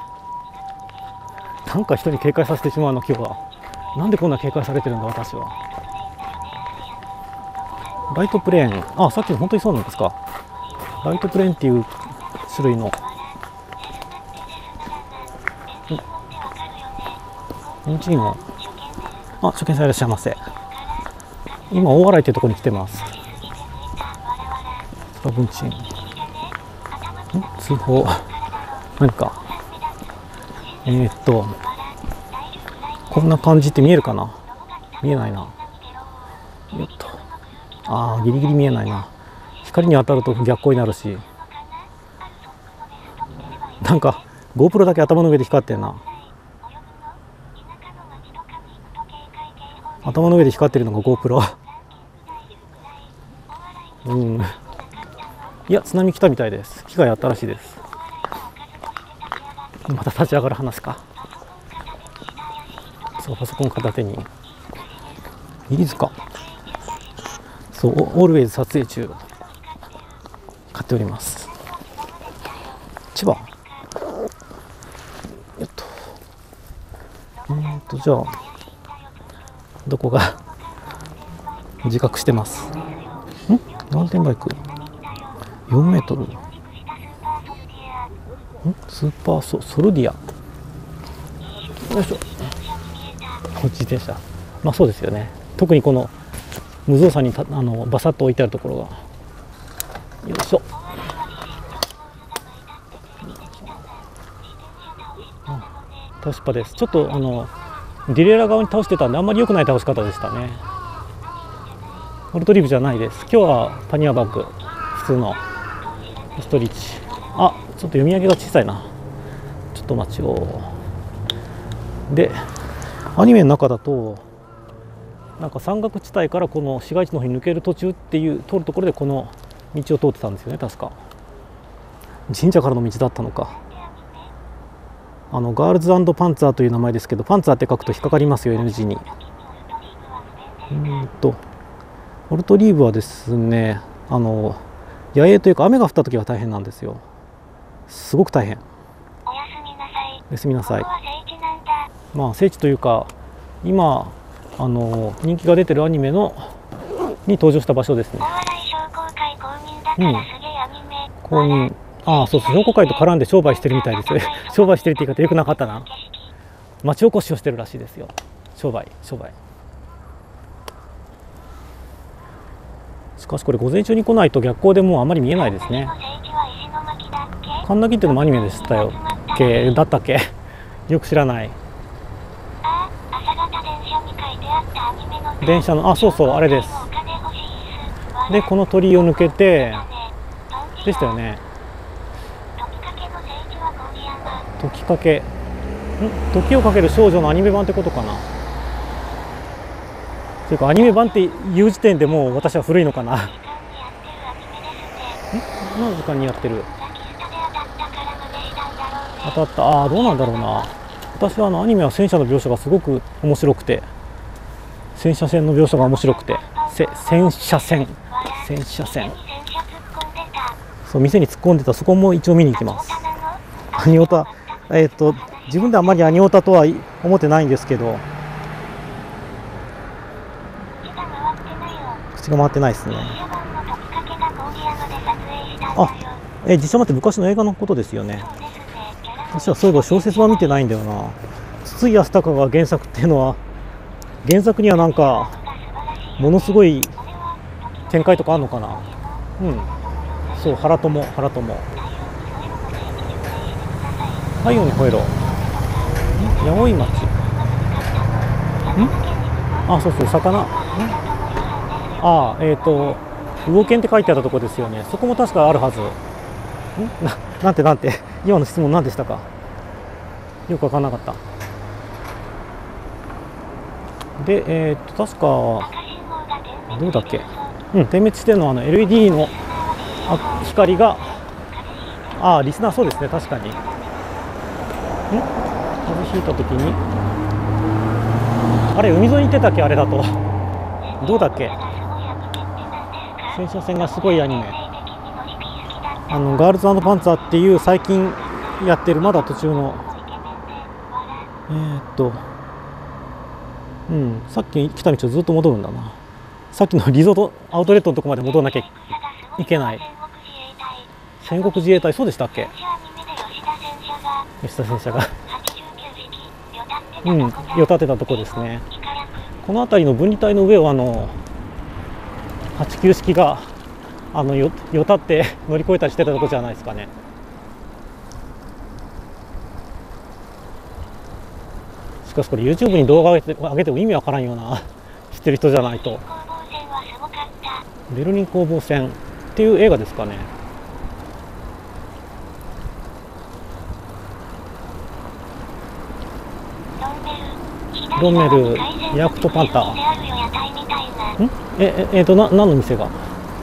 なんか人に警戒させてしまうの今日は。なんでこんな警戒されてるんだ私は。ライトプレーン。さっきの本当にそうなんですか。ライトプレーンっていう種類の。エンジンは初見さんいらっしゃいませ。今大洗というところに来てます。トラブンチン。通報。何か。こんな感じって見えるかな。見えないな。よっと。ギリギリ見えないな。光に当たると逆光になるし。なんか GoPro だけ頭の上で光ってるな。頭の上で光ってるのが GoPro。いや、津波来たみたいです。被害あったらしいです。また立ち上がる話か。そう、パソコン片手に。飯塚。そう、オールウェイズ撮影中。買っております。千葉。じゃあどこが自覚してます。マウンテンバイク4メートル。スーパーソルディア。よいしょ。自転車。そうですよね。特にこの無造作にバサッと置いてあるところが。よいしょ。 倒しっぱです。ちょっとディレイラー側に倒してたんであんまり良くない倒し方でしたね。オルトリーブじゃないです。今日はパニアバッグ、普通のストリッチ。あ、ちょっと読み上げが小さいな。ちょっと待ちを。でアニメの中だとなんか山岳地帯からこの市街地の方に抜ける途中っていう通るところでこの道を通ってたんですよね。確か神社からの道だったのか。ガールズ&パンツァーという名前ですけど、パンツァーって書くと引っかかりますよ N 字に。オルトリーブはですね、野営というか雨が降った時は大変なんですよ。すごく大変。 おやすみなさい。 おやすみなさい。 ここは聖地なんだ。 まあ聖地というか今人気が出てるアニメのに登場した場所ですね。 大洗商工会公認だからすげえアニメ。 公認。ああ、そうそう、商工会と絡んで商売してるみたいですよ。商売してるって言い方よくなかったな。町おこしをしてるらしいですよ。商売。しかしこれ午前中に来ないと逆光でもうあまり見えないですね。カンナギっていうのもアニメでしたよだったっけよく知らない。電車の、あ、そうそう、あれです。でこの鳥居を抜けてでしたよね。時をかける少女のアニメ版ってことかな。というかアニメ版っていう時点でもう私は古いのかな。何の時間にやってる。当たった。ああ、どうなんだろうな。私はアニメは戦車の描写がすごく面白くて、戦車線の描写が面白くて、戦車線そう店に突っ込んでた。そこも一応見に行きます。アニオタ自分であんまりアニオタとは思ってないんですけど、口が回ってないですね。あ、実写版って昔の映画のことですよね。私はそういえば小説は見てないんだよな。筒井康隆が原作っていうのは、原作にはなんかものすごい展開とかあるのかな。そう、原友太陽に吠えろ。八百町。あ、そうそう、魚。あ、魚犬って書いてあったとこですよね。そこも確かあるはず。なんて今の質問何でしたか。よく分かんなかった。で確かどうだっけ。点滅してるのはLED の光が、リスナー、そうですね、確かに。風邪ひいた時にあれ海沿いに行ってたっけ。あれだとどうだっけ。戦車線がすごいアニメ、ガールズ&パンツァーっていう最近やってる、まだ途中のさっき来た道をずっと戻るんだな。さっきのリゾートアウトレットのとこまで戻らなきゃいけない。戦国自衛隊、そうでしたっけ。吉田戦車がよたってたとこですね。この辺りの分離帯の上を89式がよたって乗り越えたりしてたとこじゃないですかね。しかしこれ YouTube に動画上げても意味わからんような知ってる人じゃないと。ベルリン攻防戦っていう映画ですかね。ロンメル、ヤクトパンター。何の店が。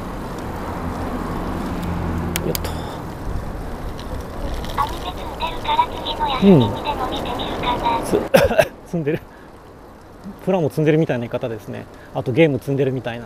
積んでる。プラも積んでるみたいな言い方ですね。あとゲーム積んでるみたいな。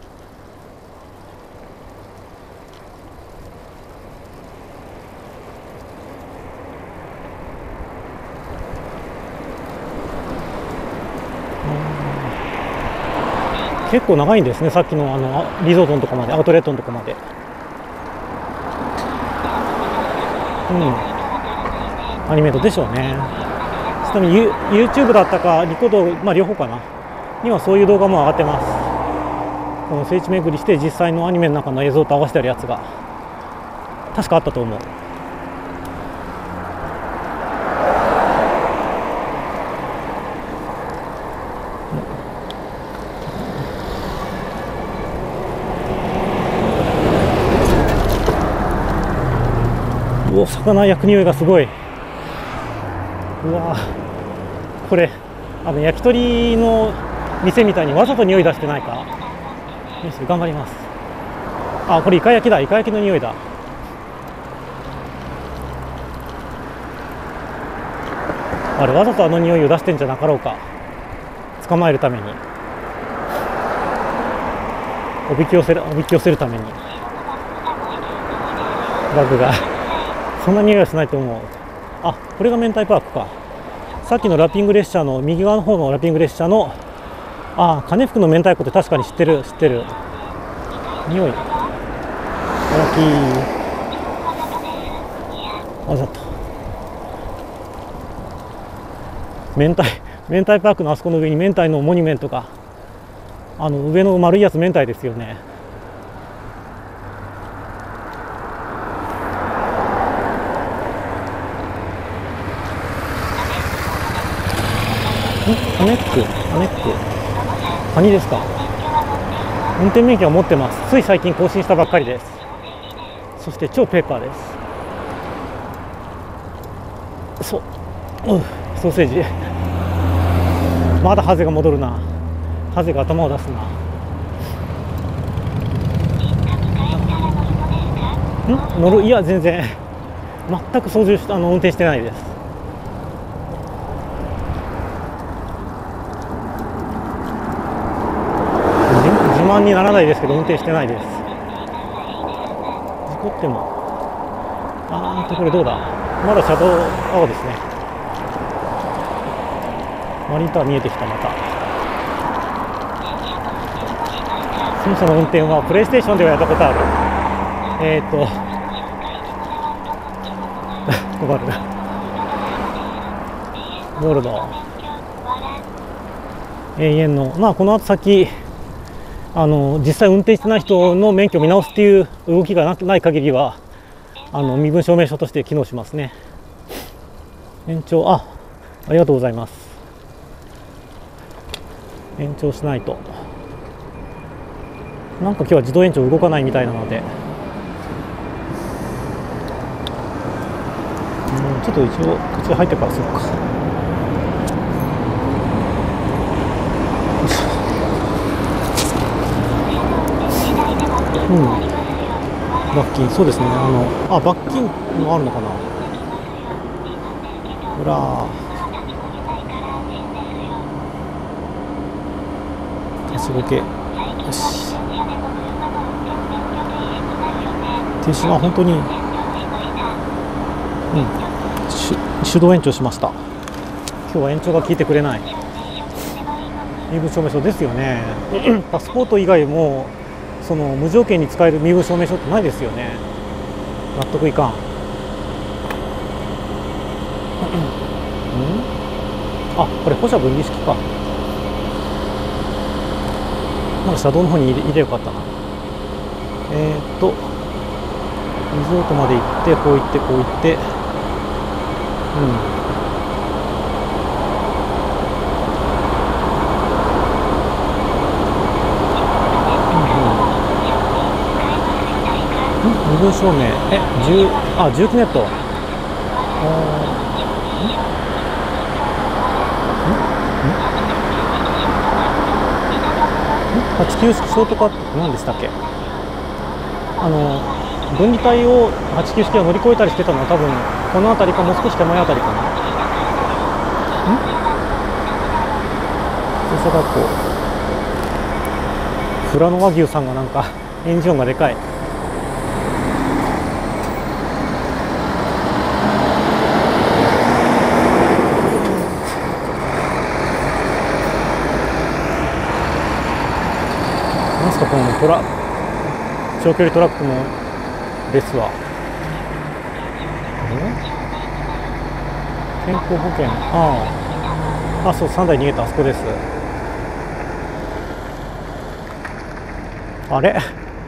結構長いんですね。さっきのリゾートのとこまで、アウトレットのとこまで。アニメートでしょうね。ちなみに YouTube だったかリコード、両方かなにはそういう動画も上がってます。この聖地巡りして実際のアニメの中の映像と合わせてあるやつが確かあったと思う。 魚焼く匂いがすごい。うわこれ焼き鳥の店みたいにわざと匂い出してないか。よし頑張ります。あ、これイカ焼きだ。イカ焼きの匂いだ。あれわざとあの匂いを出してんじゃなかろうか。捕まえるために、おびき寄せるために。バグがそんな匂いはしないと思う。あ、これが明太パークか。さっきのラッピング列車の右側の方のラッピング列車の、金福の明太子って確かに知ってる匂い。大きい。わざと明太パークのあそこの上に明太のモニュメントが、上の丸いやつ明太ですよね。アネックカニですか。運転免許は持ってます。つい最近更新したばっかりです。そして超ペーパーです。ソーセージ。まだハゼが戻るな。ハゼが頭を出すな。乗る？いや全然全く操縦し運転してないです。自慢にならないですけど運転してないです。事故ってもこれどうだ。まだ車道青ですね。マリンタワー見えてきた。また戦車の運転はプレイステーションではやったことある。ゴールド永遠のこの後先実際運転してない人の免許を見直すっていう動きがない限りは身分証明書として機能しますね。延長ありがとうございます。延長しないと。なんか今日は自動延長動かないみたいなので、ちょっと一応こっち入ってからするか。罰金、そうですね。罰金もあるのかな。ほら足ボケ。よし。停止が本当に手動延長しました。今日は延長が効いてくれない。身分証明書ですよね。パスポート以外も無条件に使える身分証明書ってないですよね。納得いかん。これ歩車分離式か。なんか車道の方に入れよかったな。リゾートまで行ってこう行ってこう行って、身分証明重機ネット。89式ショートカットって何でしたっけ。分離帯を89式が乗り越えたりしてたのは多分この辺りかもう少し手前あたりかな。調査学校。富良野和牛さんがなんかエンジン音がでかい。なんすかこの長距離トラックのレスは。健康保険。そう3台逃げた。あそこです。あれ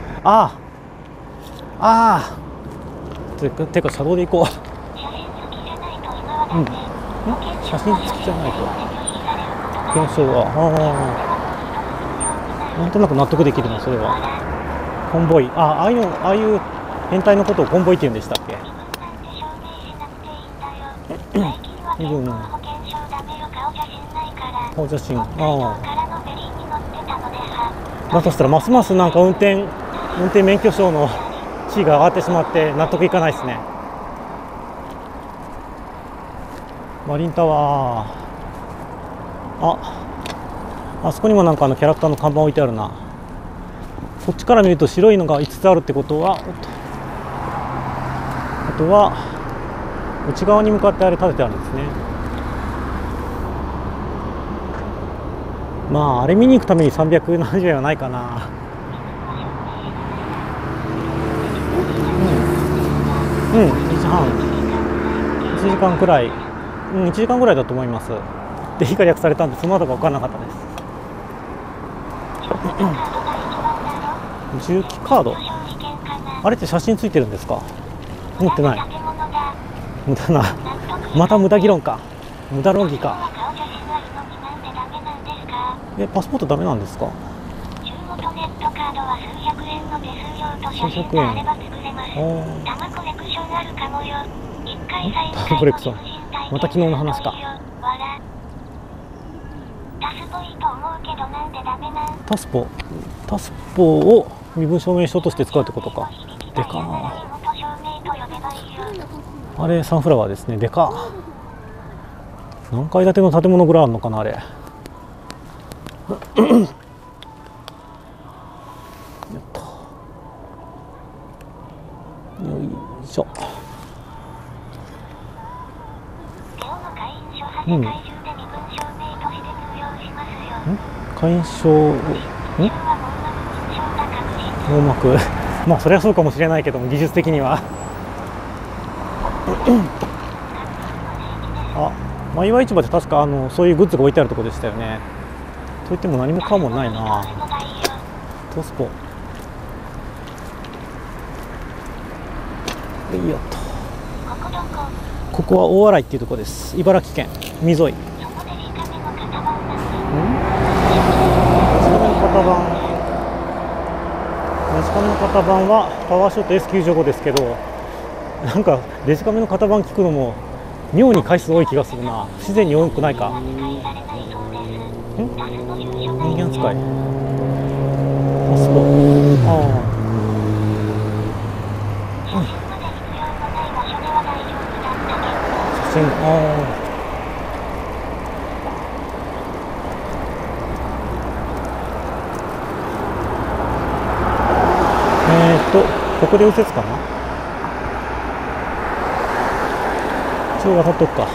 てか車道で行こう。写真付きじゃないと検証はなんとなく納得できるな。それはコンボイ。ああいう変態のことをコンボイって言うんでしたっけ。 最近は健康保険証ダメよ、顔写真ないから。 顔写真。 北海道からのフェリーに乗ってたのでだとしたらますますなんか運転免許証の地位が上がってしまって納得いかないですね。マリンタワー。あそこにもなんかキャラクターの看板置いてあるな。こっちから見ると白いのが5つあるってことは、あとは内側に向かってあれ立ててあるんですね。まああれ見に行くために370円はないかな。2時半、1時間くらい、1時間ぐらいだと思います。で、光略されたんで、その後が分からなかったです。重機カード、あれって写真ついてるんですか？持ってない。無駄な、また無駄議論か、無駄論議か。パスポートダメなんですか？数百円。タマコレクションあるかもよ。タマコレクション。また昨日の話か。タスポを身分証明書として使うってことか。でかー。あれサンフラワーですね。でかー。何階建ての建物ぐらいあるのかなあれ。よいしょ。会員証網膜まあそれはそうかもしれないけども、技術的には前岩市場で確かそういうグッズが置いてあるところでしたよね。といっても何も買うもんないな。トスポよいよっと。ここは大洗っていうところです。茨城県海沿い。デジカメの型番はパワーショット S95 ですけど、なんかデジカメの型番聞くのも妙に回数多い気がするな。不自然に多くないか。人間使い。パスポ。写真。ここで右折かな。一応渡っとくか。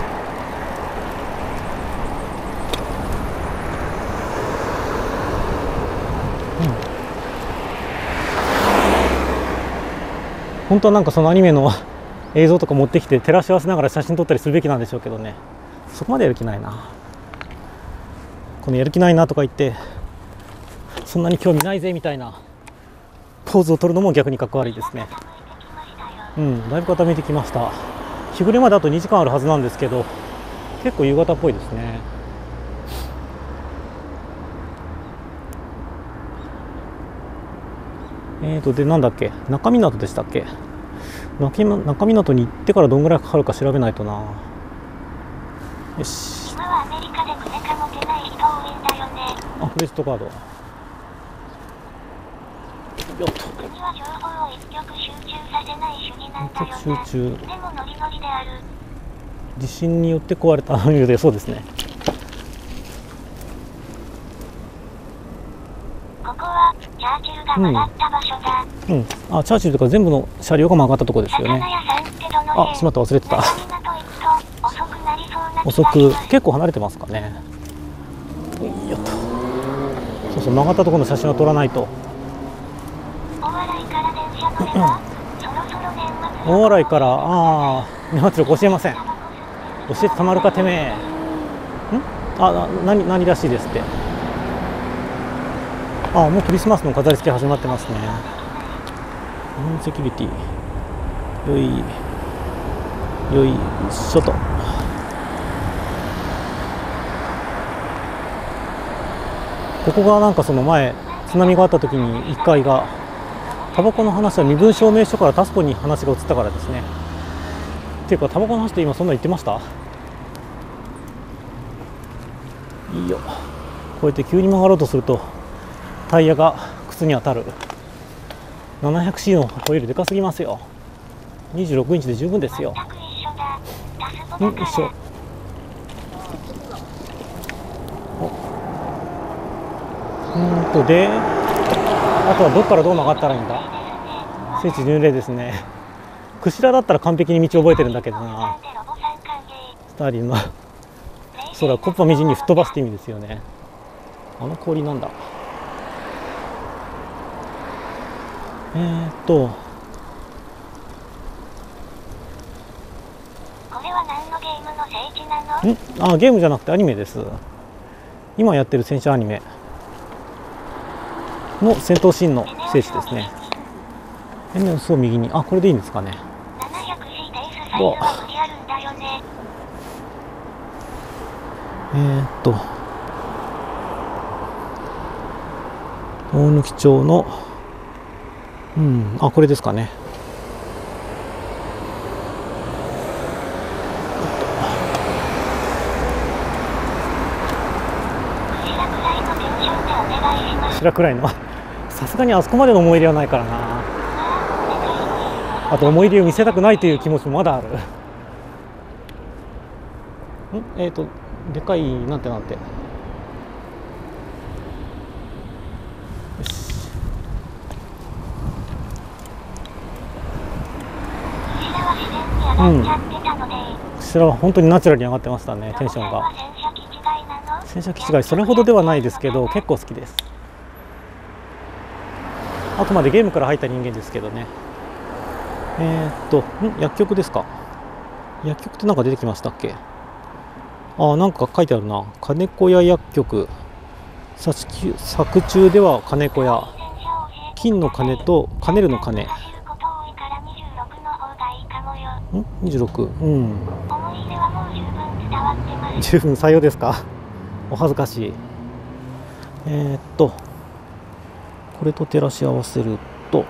本当はなんかそのアニメの映像とか持ってきて照らし合わせながら写真撮ったりするべきなんでしょうけどね。そこまでやる気ないな。このやる気ないなとか言ってそんなに興味ないぜみたいなポーズを取るのも逆にかっこ悪いですね。だいぶ傾いてきました。日暮れまであと2時間あるはずなんですけど、結構夕方っぽいですね。でなんだっけ、中港でしたっけ。中港に行ってからどんぐらいかかるか調べないとな。よし。今はアメリカでクレカ持てない人多いんだよね。クレジットカード。よっと。国は情報を一極集中させない主義なんだよね。集中。でもノリノリである。地震によって壊れたようで、そうですね。ここはチャーチルが曲がった場所だ。チャーチルとか全部の車両が曲がったところですよね。しまった、忘れてた。遅く、結構離れてますかね。よっと。そうそう、曲がったところの写真を撮らないと。大洗から、年末旅教えません。教えてたまるかてめえ。何らしいですって。もうクリスマスの飾り付け始まってますね。セキュリティ。よいしょと。ここがなんかその前津波があった時に1階がタバコの話は身分証明書からタスポに話が移ったからですね。 ていうかタバコの話って今そんな言ってました？いいよ。こうやって急に曲がろうとするとタイヤが靴に当たる。 700C のホイールでかすぎますよ。26インチで十分ですよ。 全く一緒だ。ダスボだから。 一緒。で、あとはどっからどう曲がったらいいんだ。聖地巡礼ですね。クシラだったら完璧に道覚えてるんだけどな。スターリンのそれはコッパみじんに吹っ飛ばすって意味ですよね。あの氷なんだ。 これは何のゲームの聖地なの？ ゲームじゃなくてアニメです。今やってる戦車アニメの戦闘シーンの聖地ですね。エネオスを右に、これでいいんですかね。 700C レースサイズは無理あるんだよね。 大貫町のこれですかね。白くらいのさすがにあそこまでの思い入れはないからな。あと思い入れを見せたくないという気持ちもまだある。でかいなんてよし。こちらは本当にナチュラルに上がってましたね、テンションが。戦車機違いそれほどではないですけど結構好きです。あくまでゲームから入った人間ですけどね。薬局ですか。薬局ってなんか出てきましたっけ。なんか書いてあるな。金子屋薬局。作中では金子屋。金の金と兼ねるの金。26。十分採用ですか。お恥ずかしい。これと照らし合わせると、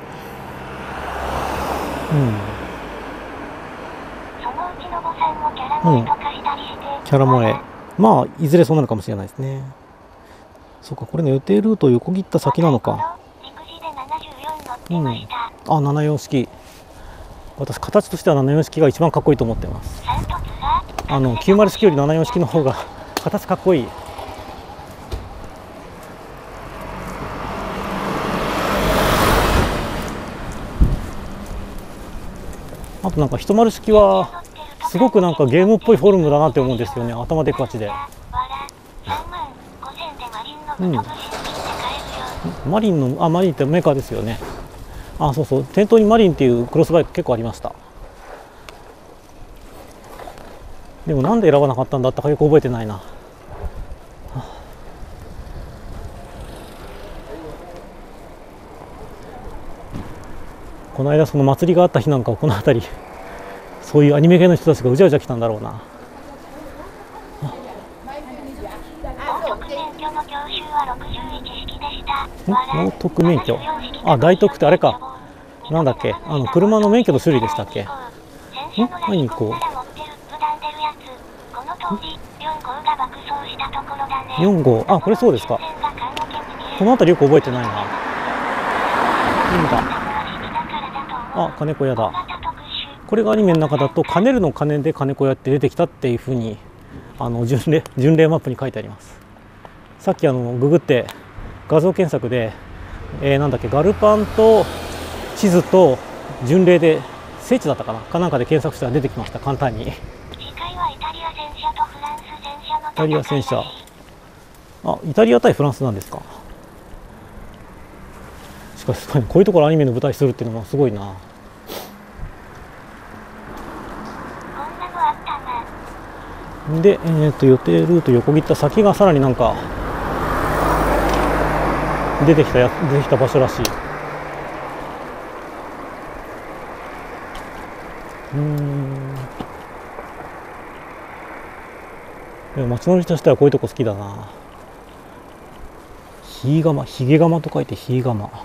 キャラ萌え。いずれそうなるかもしれないですね。そうか、これの予定ルートを横切った先なのか。74式。私、形としては74式が一番かっこいいと思ってます。90式より74式の方が形かっこいい。あとなんか10式はすごくなんかゲームっぽいフォルムだなって思うんですよね。頭でっかちで。マリンのマリンってメーカーですよね。そうそう、店頭にマリンっていうクロスバイク結構ありました。でもなんで選ばなかったんだったかよく覚えてないな。この間その祭りがあった日なんかはこの辺りそういうアニメ系の人たちがうじゃうじゃ来たんだろうな。道徳免許。大徳ってあれか。なんだっけ、車の免許の種類でしたっけ。何こう。4号。これそうですか。この辺りよく覚えてないな。いいんだ。金子屋だ。これがアニメの中だと兼ねるの兼ねで金子屋って出てきたっていうふうに巡礼マップに書いてあります。さっきググって画像検索で、なんだっけ、ガルパンと地図と巡礼で聖地だったかなんかで検索したら出てきました。簡単に。イタリア戦車。イタリア対フランスなんですか。しかしこういうところアニメの舞台するっていうのはすごいな。で、予定ルート横切った先がさらになんか出てきた場所らしい。街乗りとしてはこういうとこ好きだな。ひげ釜と書いてひげ釜。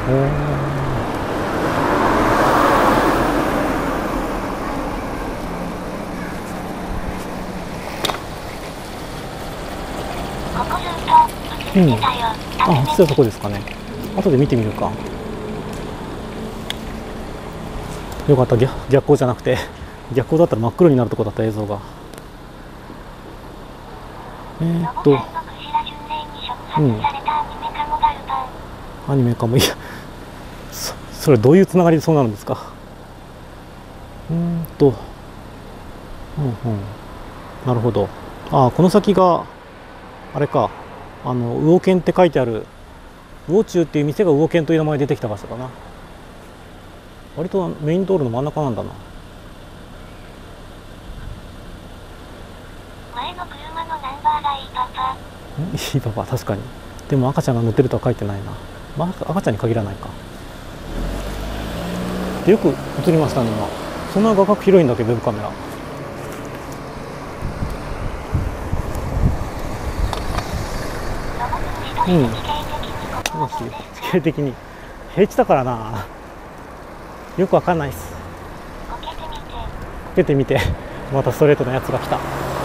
おー、 ここずっと映ってたよ。 あ、実はそこですかね。後で見てみるか。よかった、逆光じゃなくて、逆光だったら真っ黒になるとこだった映像が。 ロボさんのクジラ巡礼に触発されたアニメ化もガルパン。 アニメかも。いや、それどういうつながりでそうなるんですか。なるほど。ああ、この先があれか、魚軒って書いてある魚中っていう店が魚軒という名前で出てきた場所かな。割とメイン道路の真ん中なんだな。 前の車のナンバーがいいパパ。 いいパパ、確かに。でも赤ちゃんが乗ってるとは書いてないな。まあ赤ちゃんに限らないか。でよく映りましたね今。そんな画角広いんだけどウェブカメラ。地形的に平地だからな。よくわかんないっす。 こけてみて。 こけてみて。またストレートなやつが来た。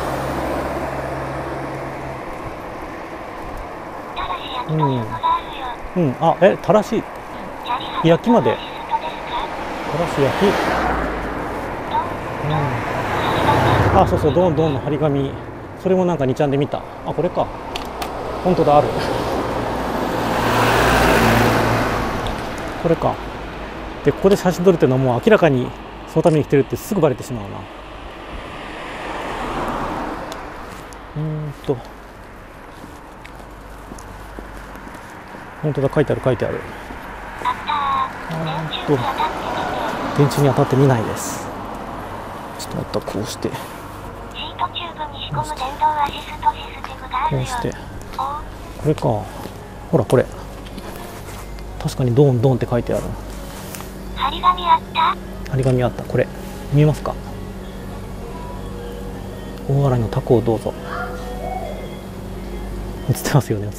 たらし焼きというのがあるよ。 あ、たらし焼きまで。たらし焼き。あ、そうそう、ドンドンの張り紙。それもなんか2ちゃんで見た。あ、これか。本当だ、ある。これか。で、ここで写真撮るっていうのはもう明らかにそのために来てるってすぐバレてしまうな。本当だ、書いてある。電柱に当たってみないです。ちょっと待った、こうして。 シートチューブに仕込む電動アシストシステムがあるよ。 こうして。これか。ほら、これ。確かにドンドンって書いてある。 張り紙あった？ 張り紙あった。これ見えますか？大洗のタコをどうぞ。映ってますよね。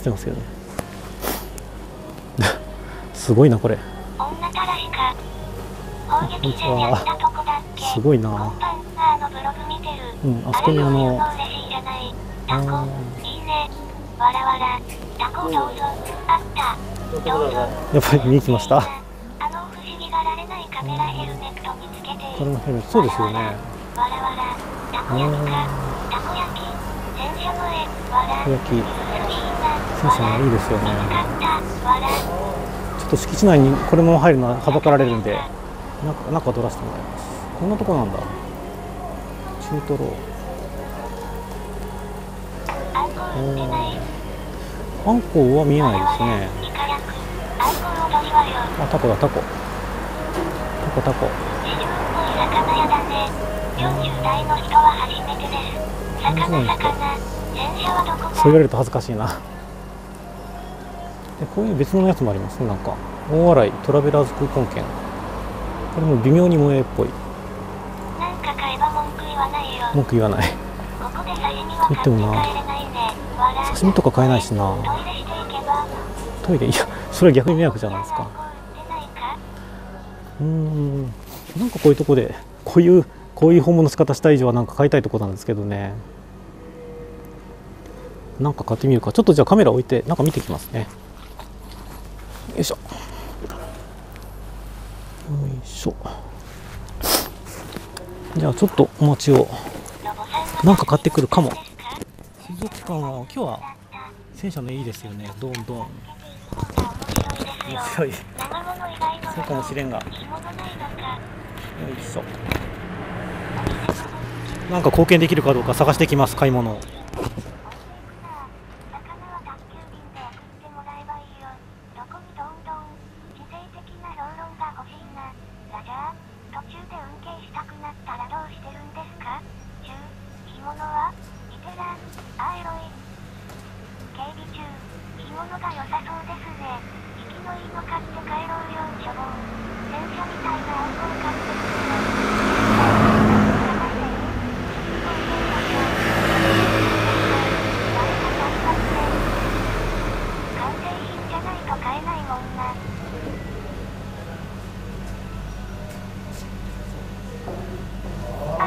すごいなこれ。 女たらしか。砲撃戦やったとこだっけ？ すごいな。 コンパンがブログ見てる。 あそこに嬉しいじゃない。タコ、いいね。わらわら。タコどうぞ。あった。どうぞ。 やっぱり見に来ました。 不思議がられないカメラヘルメット見つけて。 これもヘルメット。そうですよね。 わらわら。たこ焼きか。たこ焼き。戦車の絵。わら。 焼き。戦車もいいですよね。 わら。 ちょっと敷地内にこれも入るのははばかられるんで、中取らせてもらいます。こんなとこなんだ。中トロ。あんこは見えないですね。あ、タコだ、タコ。 40代の人は初めてです。魚。電車はどこだ？ そう言われると恥ずかしいな。でこういう別のやつもありますね。なんか大洗トラベラーズクーポン券。これも微妙に萌えっぽい。 なんか買えば文句言わないよ。 文句言わない。 ここで刺身は買って帰れないね。 刺身とか買えないしな。 トイレしていけば。 トイレ、いやそれは逆に迷惑じゃないですか。なんかこういうとこでこういう訪問の仕方した以上はなんか買いたいとこなんですけどね。なんか買ってみるか。ちょっとじゃあカメラ置いてなんか見てきますね。よいしょ。じゃあちょっとお待ちを。なんか買ってくるかも。水族館は今日は戦車のいいですよね。ドンドン。面白い。そうかもしれんが。よいしょ。なんか貢献できるかどうか探してきます。買い物を。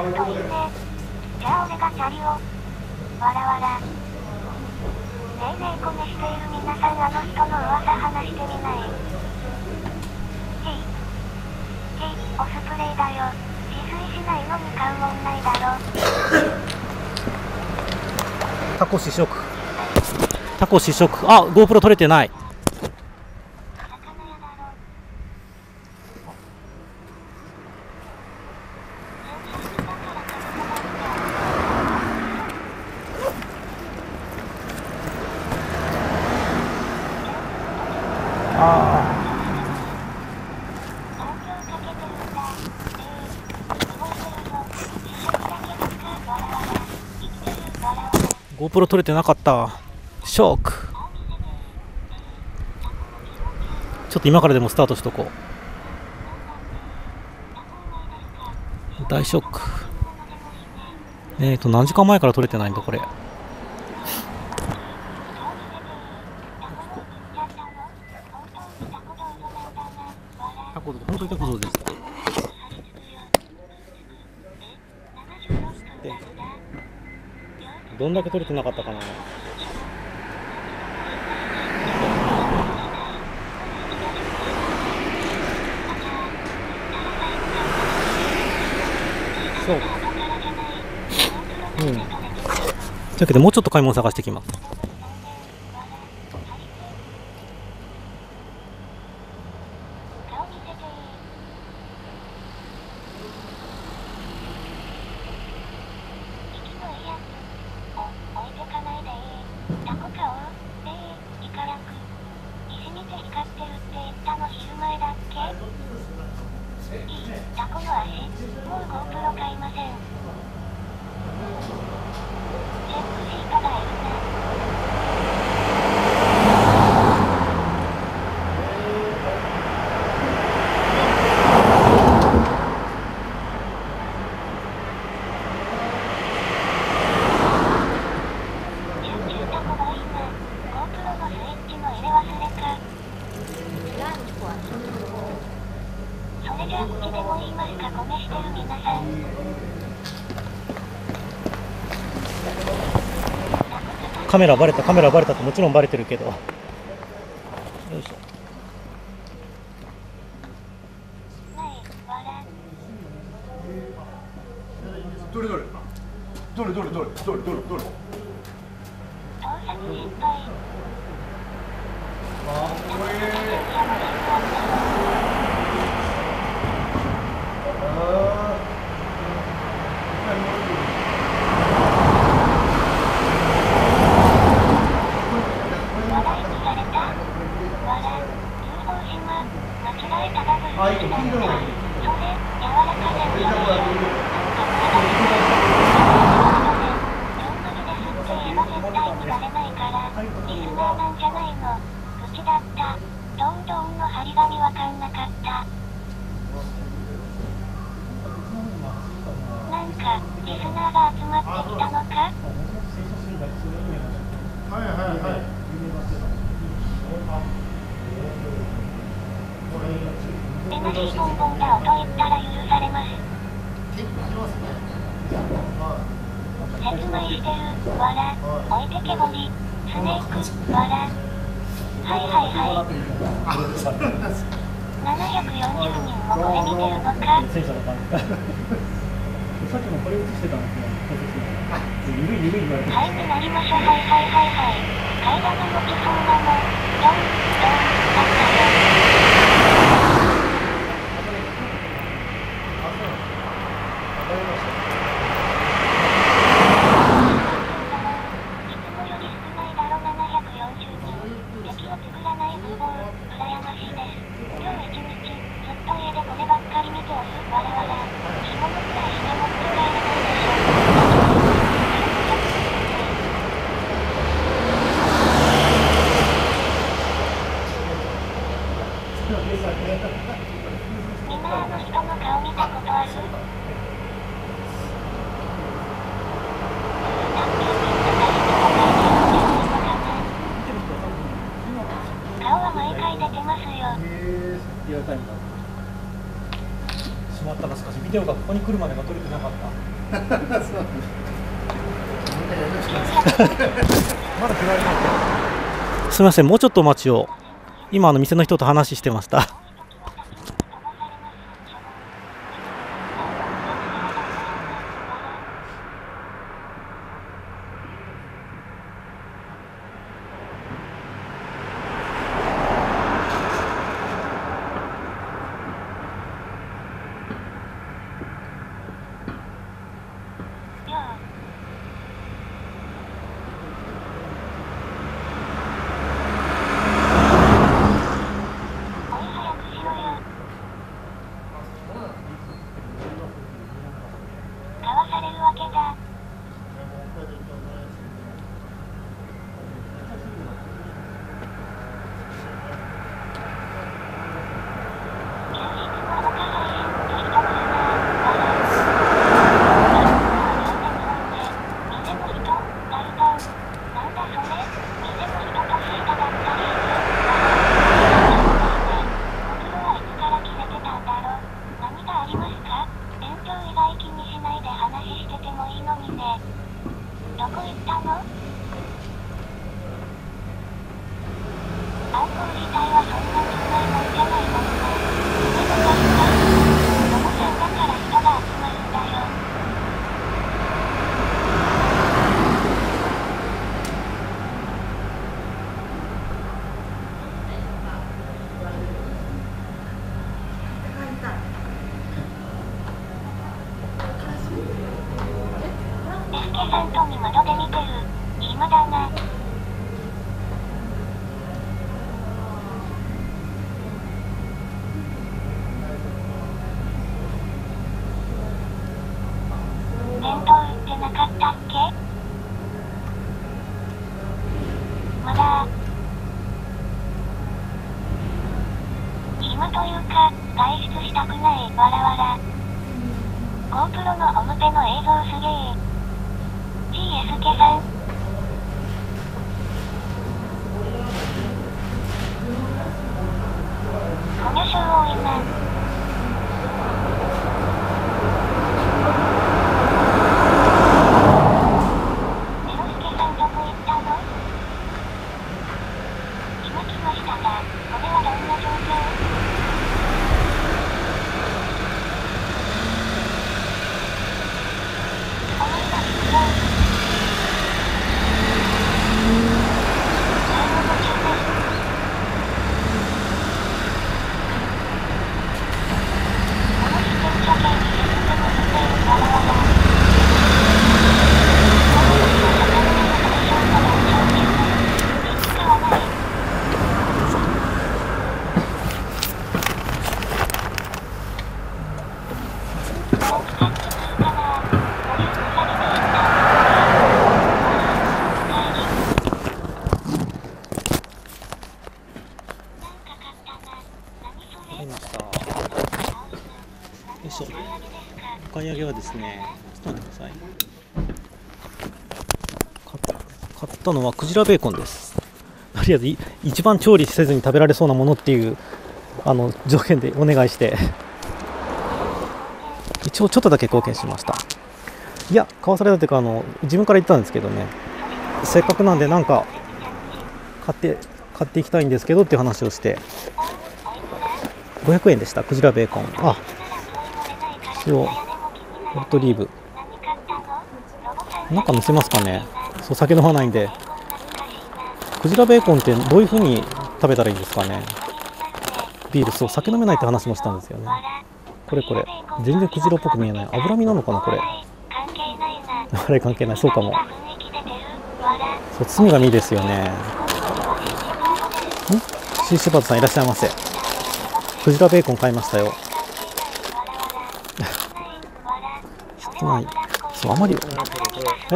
るといいね。じゃあ俺がチャリを。わらわら。ねえねえコメしている皆さん、あの人の噂話してみない？オスプレイだよ。自炊しないのに買うもんないだろ。 タコ試食。タコ試食。あ、GoPro 撮れてない。 魚屋だろ。 GoPro 撮れてなかった。ショック。ちょっと今からでもスタートしとこう。大ショック。何時間前から撮れてないんだこれ。タコ、本当にタコですか？どんだけ撮れてなかったかな。そう。うん。というわけでもうちょっと買い物探してきます。 タコの足、もう GoPro 買いません。チェックシートがいるね。集中タコがいいな。GoPro のスイッチの入れ忘れか。それじゃあ口でも言いますか、コメしてる皆さん。 カメラバレたってもちろんバレてるけど。よいしょ。 どれ盗撮心配。エナジーボンボンだ音言ったら許されます。説明してる、わら、置いてけぼり、スネーク、わら。はいはいはい。740人もこれ見てるのか。 さっきもこれ映してたんですよ。ゆるい言われて。 はいになりましょう。はいはいはいはい。階段の持ちそうなの。ドン、ドン、だったよ。いつもより少ないだろ740人。敵を作らない風貌、羨ましいです。今日一日、ずっと家でこればっかり見ておす。わらわら。着物くらいして持って帰れないでしょ。みんなあの人の顔見たことある？顔は毎回出てますよ。 リアルタイムだ。 まったが、しかしビデオがここに来るまでが撮れてなかった。まだ嫌いな。すみません、もうちょっとお待ちを。今店の人と話してました。お買い上げはですね、ちょっと待ってください。買ったのはクジラベーコンです。とりあえず一番調理せずに食べられそうなものっていう条件でお願いして、一応ちょっとだけ貢献しました。いや、買わされたというか自分から言ったんですけどね、せっかくなんでなんか買っていきたいんですけどっていう話をして、500円でした。クジラベーコン。一応ホットリーブなんか見せますかね。そう、酒飲まないんで。クジラベーコンってどういう風に食べたらいいんですかね。ビール、そう、酒飲めないって話もしたんですよね。これ全然クジラっぽく見えない。脂身なのかなこれ。あれ関係ない。そうかも。そう、罪が身ですよね。シーシュバーズさんいらっしゃいませ。クジラベーコン買いましたよ。少ない。そう、あまり。はい。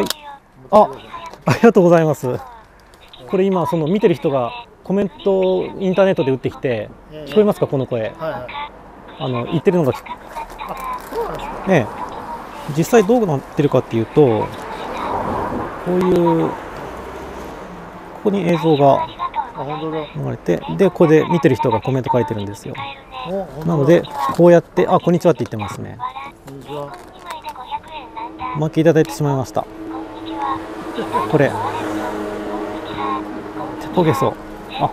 ありがとうございます。これ今見てる人がコメントをインターネットで打ってきて、聞こえますかこの声。言ってるのがね、実際どうなってるかっていうと、こういうここに映像が本当だ。 流れて、でここで見てる人がコメント書いてるんですよ。 お、本当だ。 なのでこうやって「あ、こんにちは」って言ってますね。 こんにちは。 おまけいただいてしまいました。これテポゲソ。あ、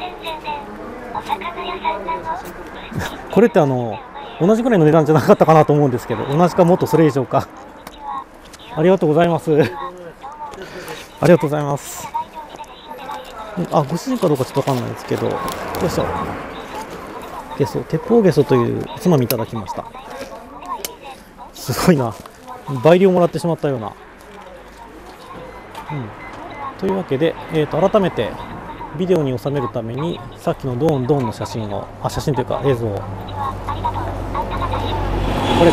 これって同じぐらいの値段じゃなかったかなと思うんですけど、同じかもっとそれ以上か。ありがとうございます。ありがとうございます。あ、ご主人かどうかちょっとわかんないですけど、よいしょ。ゲソ、鉄砲ゲソというおつまみいただきました。すごいな。倍量もらってしまったような。というわけで、改めてビデオに収めるためにさっきのドーンドーンの写真を、写真というか映像を、これ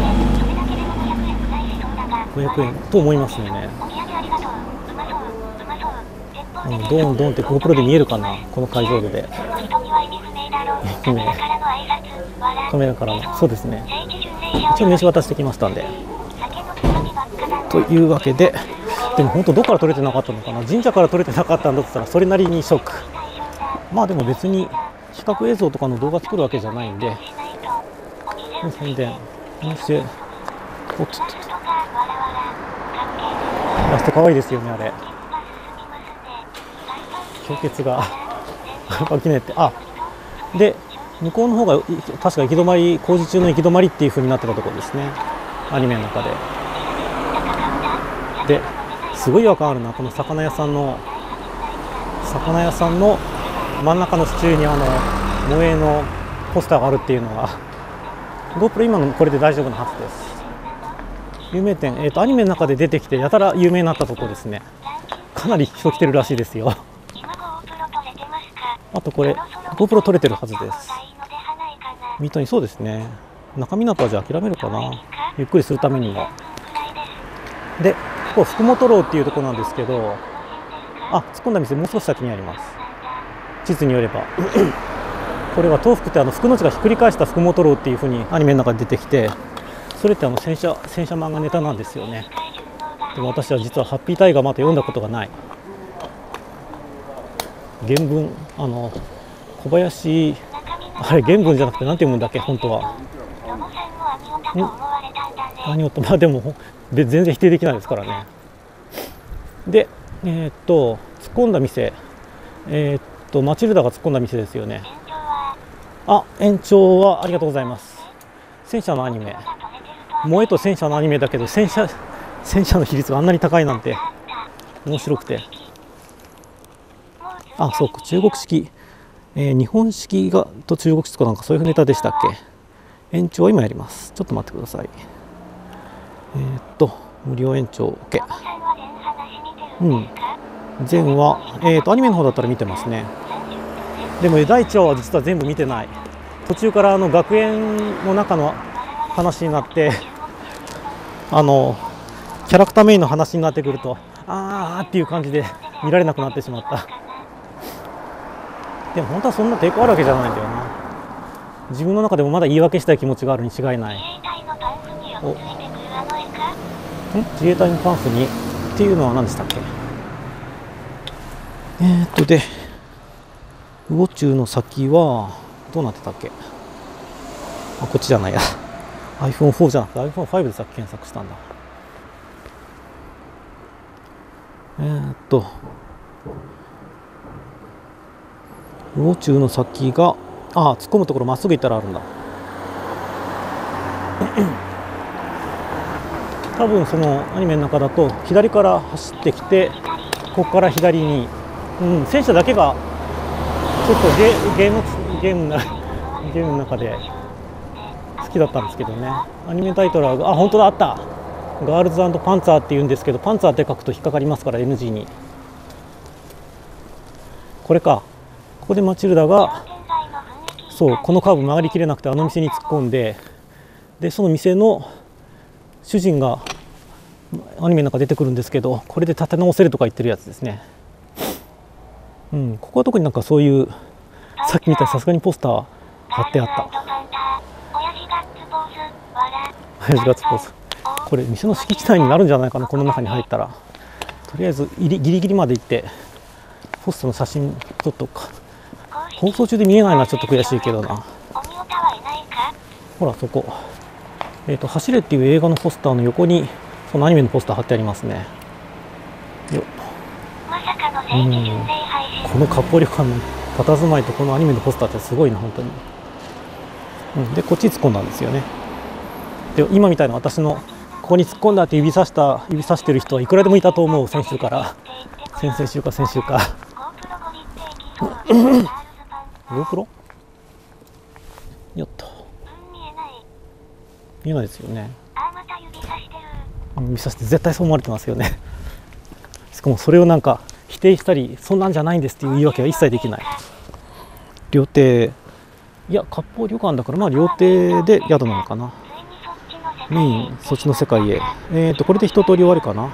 500円と思いますよね。ドーンドーンって GoPro で見えるかな、この解像度で。カメラからの、そうですね。一応名刺渡してきましたんで。というわけで、でも本当どこから撮れてなかったのかな、神社から撮れてなかったんだとしたらそれなりにショック。まあでも別に比較映像とかの動画作るわけじゃないんで、宣伝、おっとっと、ラスト可愛いですよね、あれ。氷結が垣根って、で向こうの方が確か行き止まり、工事中の行き止まりっていう風になってたところですね、アニメの中で。ですごい違和感あるな、この魚屋さんの真ん中の支柱に萌えのポスターがあるっていうのがGoPro 今のこれで大丈夫なはずです。有名店、アニメの中で出てきてやたら有名になったところですね。かなり人来てるらしいですよ。あとこれ GoPro 撮れてるはずです。水戸に、そうですね。中港はじゃあ諦めるかな、ゆっくりするためにも。で、ここ福本楼っていうところなんですけど、突っ込んだ店もう少し先にあります。地図によればこれは東福って福の字がひっくり返した福本楼っていう風にアニメの中で出てきて、それって戦車漫画ネタなんですよね。でも私は実はハッピータイガーまだ読んだことがない。原文小林、あれ原文じゃなくて何て読むんだっけ本当は。何をと、でも全然否定できないですからね。で突っ込んだ店、マチルダが突っ込んだ店ですよね。延長はありがとうございます。戦車のアニメ、萌えと戦車のアニメだけど戦車の比率があんなに高いなんて面白くて。そうか、中国式、日本式がと中国式とかなんかそういうネタでしたっけ。延長は今やります。ちょっと待ってください。無料延長 OK。前はアニメの方だったら見てますね。でも第1話は実は全部見てない。途中から学園の中の話になってキャラクターメインの話になってくるとっていう感じで見られなくなってしまった。でも本当はそんな抵抗あるわけじゃないんだよな。自分の中でもまだ言い訳したい気持ちがあるに違いない。自衛隊のパンフにっていうのは何でしたっけ。で魚中の先はどうなってたっけ。こっちじゃないや。iPhone4 じゃなくて iPhone5 でさっき検索したんだ。魚中の先が突っ込むところまっすぐ行ったらあるんだ。多分そのアニメの中だと左から走ってきて、ここから左に、戦車だけがちょっとゲームの中で好きだったんですけどね。アニメタイトルは本当だ、あった。ガールズ&パンツァーって言うんですけど、パンツァーって書くと引っかかりますから NG に。これか。ここでマチルダがこのカーブ曲がりきれなくて店に突っ込んで、その店の主人がアニメの中出てくるんですけど、これで立て直せるとか言ってるやつですね。ここは特になんかそういうさっき見たさすがにポスター貼ってあった。親父ガッツポーズ。これ店の敷地内になるんじゃないかな、この中に入ったら。とりあえずギリギリまで行ってポスターの写真撮っとくか。 放送中で見えないのはちょっと悔しいけどな。 鬼オタはいないか？ ほらそこ、走れっていう映画のポスターの横にそのアニメのポスター貼ってありますね。よっ、 まさかの聖地巡礼配信。 この割烹旅館の佇まいとこのアニメのポスターってすごいな本当に。でこっち突っ込んだんですよね。で今みたいな私のここに突っ込んだって指さしてる人はいくらでもいたと思う。先週から先々週か先週かGoPro よっと見えないですよね。指さして絶対そう思われてますよね。しかもそれをなんか否定したりそんなんじゃないんですっていう言い訳は一切できない。料亭、いや割烹旅館だからまあ料亭で宿なのかな。メインそっちの世界へ。これで一通り終わりかな。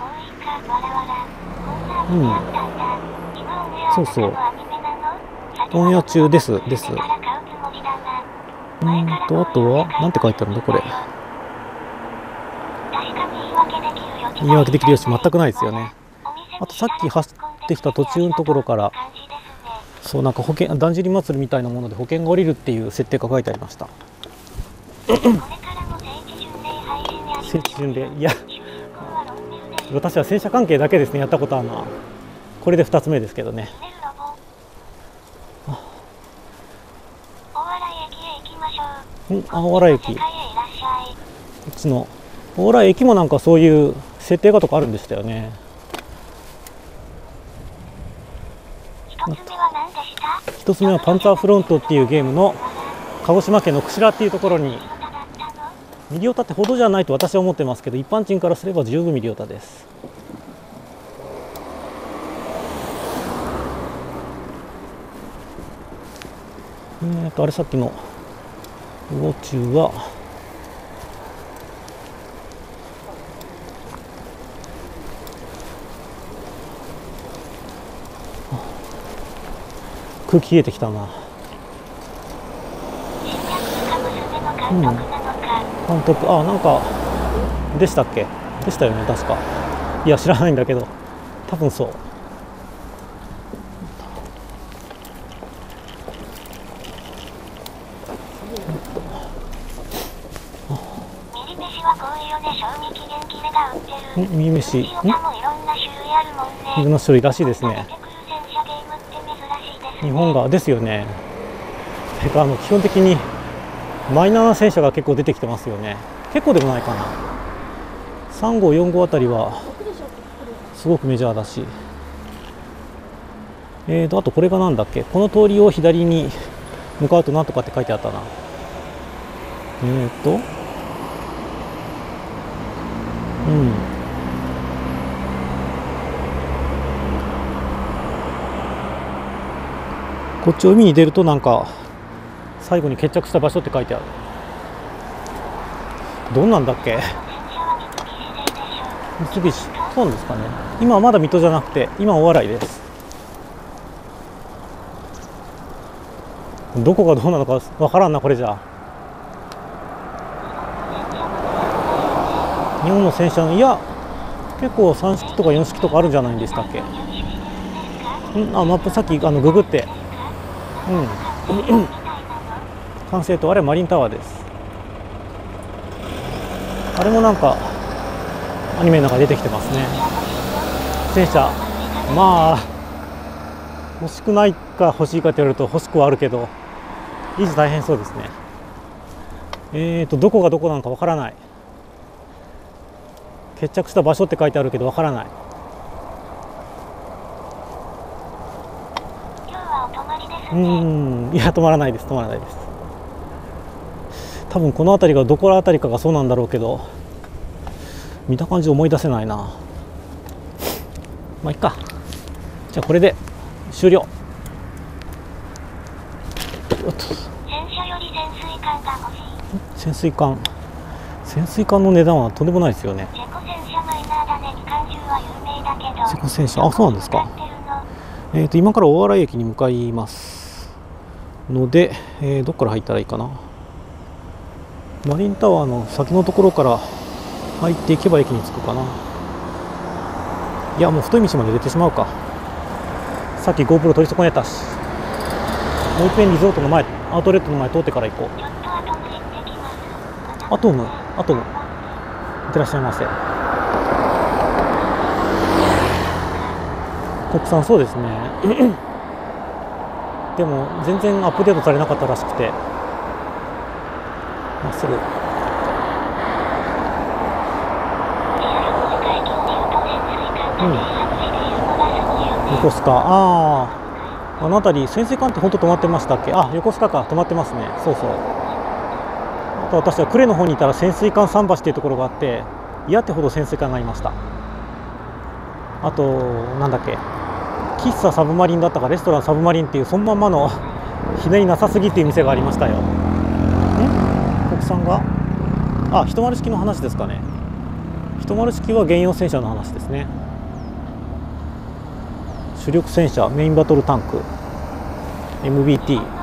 そうそうオンエア中です。あとはなんて書いてあるんだこれ。言い訳できるよし全くないですよね。あとさっき走ってきた途中のところからそうなんか保険だんじり祭りみたいなもので保険が下りるっていう設定が書いてありました。聖地巡礼、いや私は戦車関係だけですねやったことあるのは。これで2つ目ですけどね。大原駅、こっちの大原駅もなんかそういう設定がとかあるんでしたよね。一つ目はパンツァーフロントっていうゲームの鹿児島県の串良っていうところに。ミリオタってほどじゃないと私は思ってますけど一般人からすれば十分ミリオタです。あれさっきの魚中は空気冷えてきたな。監督、なんかでしたっけ？でしたよね確か。いや知らないんだけど多分そう。ミリ飯、いろんな種類らしいですね。日本がですよね。てか基本的にマイナーな戦車が結構出てきてますよね。結構でもないかな。3号4号あたりはすごくメジャーだし、あとこれがなんだっけ、この通りを左に向かうとなんとかって書いてあったな。こっちを海に出るとなんか最後に決着した場所って書いてある。どんなんだっけ？三菱、そうなんですかね。今はまだ水戸じゃなくて今大洗です。どこがどうなのかわからんなこれじゃ。日本の戦車の、いや結構3式とか4式とかあるんじゃないんでしたっけ？マップさっきググって完成とあれマリンタワーです。あれもなんかアニメの中に出てきてますね。戦車まあ欲しくないか欲しいかって言われると欲しくはあるけど維持大変そうですね。どこがどこなのかわからない。決着した場所って書いてあるけどわからない。いや止まらないです。多分この辺りがどこら辺りかがそうなんだろうけど見た感じ思い出せないな。まあいっか。じゃあこれで終了。潜水艦の値段はとんでもないですよね。チェコ戦車、そうなんですか。今から大洗駅に向かいますので、どこから入ったらいいかな。マリンタワーの先のところから入っていけば駅に着くかな。いやもう太い道まで出てしまうか。さっき GoPro 取り損ねたし。 もう一遍リゾートの前、アウトレットの前通ってから行こう。 ちょっと後に行ってきます。 アトム、いってらっしゃいませ。国産、そうですね。でも全然アップデートされなかったらしくて、まっすぐ。横須賀、あの辺り潜水艦って本当止まってましたっけ？あ、横須賀か、止まってますね。そうそう。あと私は呉の方にいたら潜水艦桟橋っていうところがあって、嫌ってほど潜水艦がいました。あとなんだっけ、喫茶サブマリンだったかレストランサブマリンっていうそのまんまのひねりなさすぎっていう店がありましたよ。国産が、あ、一丸式の話ですかね。一丸式は原用戦車の話ですね。主力戦車、メインバトルタンク MBT。 フ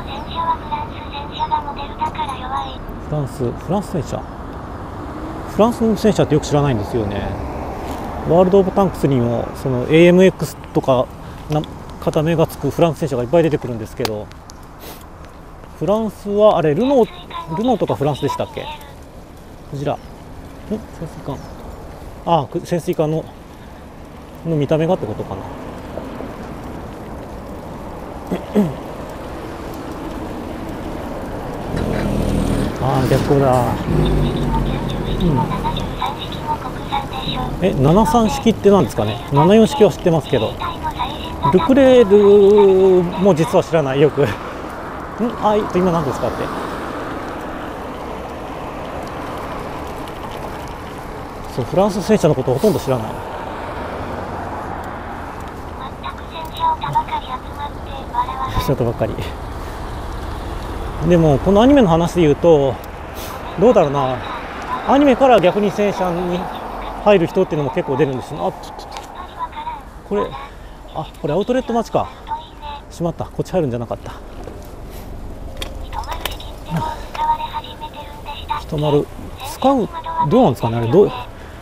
ランス戦車、フランスの戦車ってよく知らないんですよね。ワールド・オブ・タンクスにもその AMX とか片目がつくフランス戦車がいっぱい出てくるんですけど、フランスはあれルノーとかフランスでしたっけ？こちら潜水艦、ああ潜水艦の見た目がってことかな。ああ逆光だ。73式って何ですかね。74式は知ってますけど、ルクレールも実は知らないよく。今何ですかって。そう、フランス戦車のことほとんど知らない。戦車ばっかり。でもこのアニメの話で言うとどうだろうな、アニメから逆に戦車に入る人っていうのも結構出るんですよ。これアウトレット待ちか。しまった、こっち入るんじゃなかった。ひとまる使う、どうなんですかね、あれどう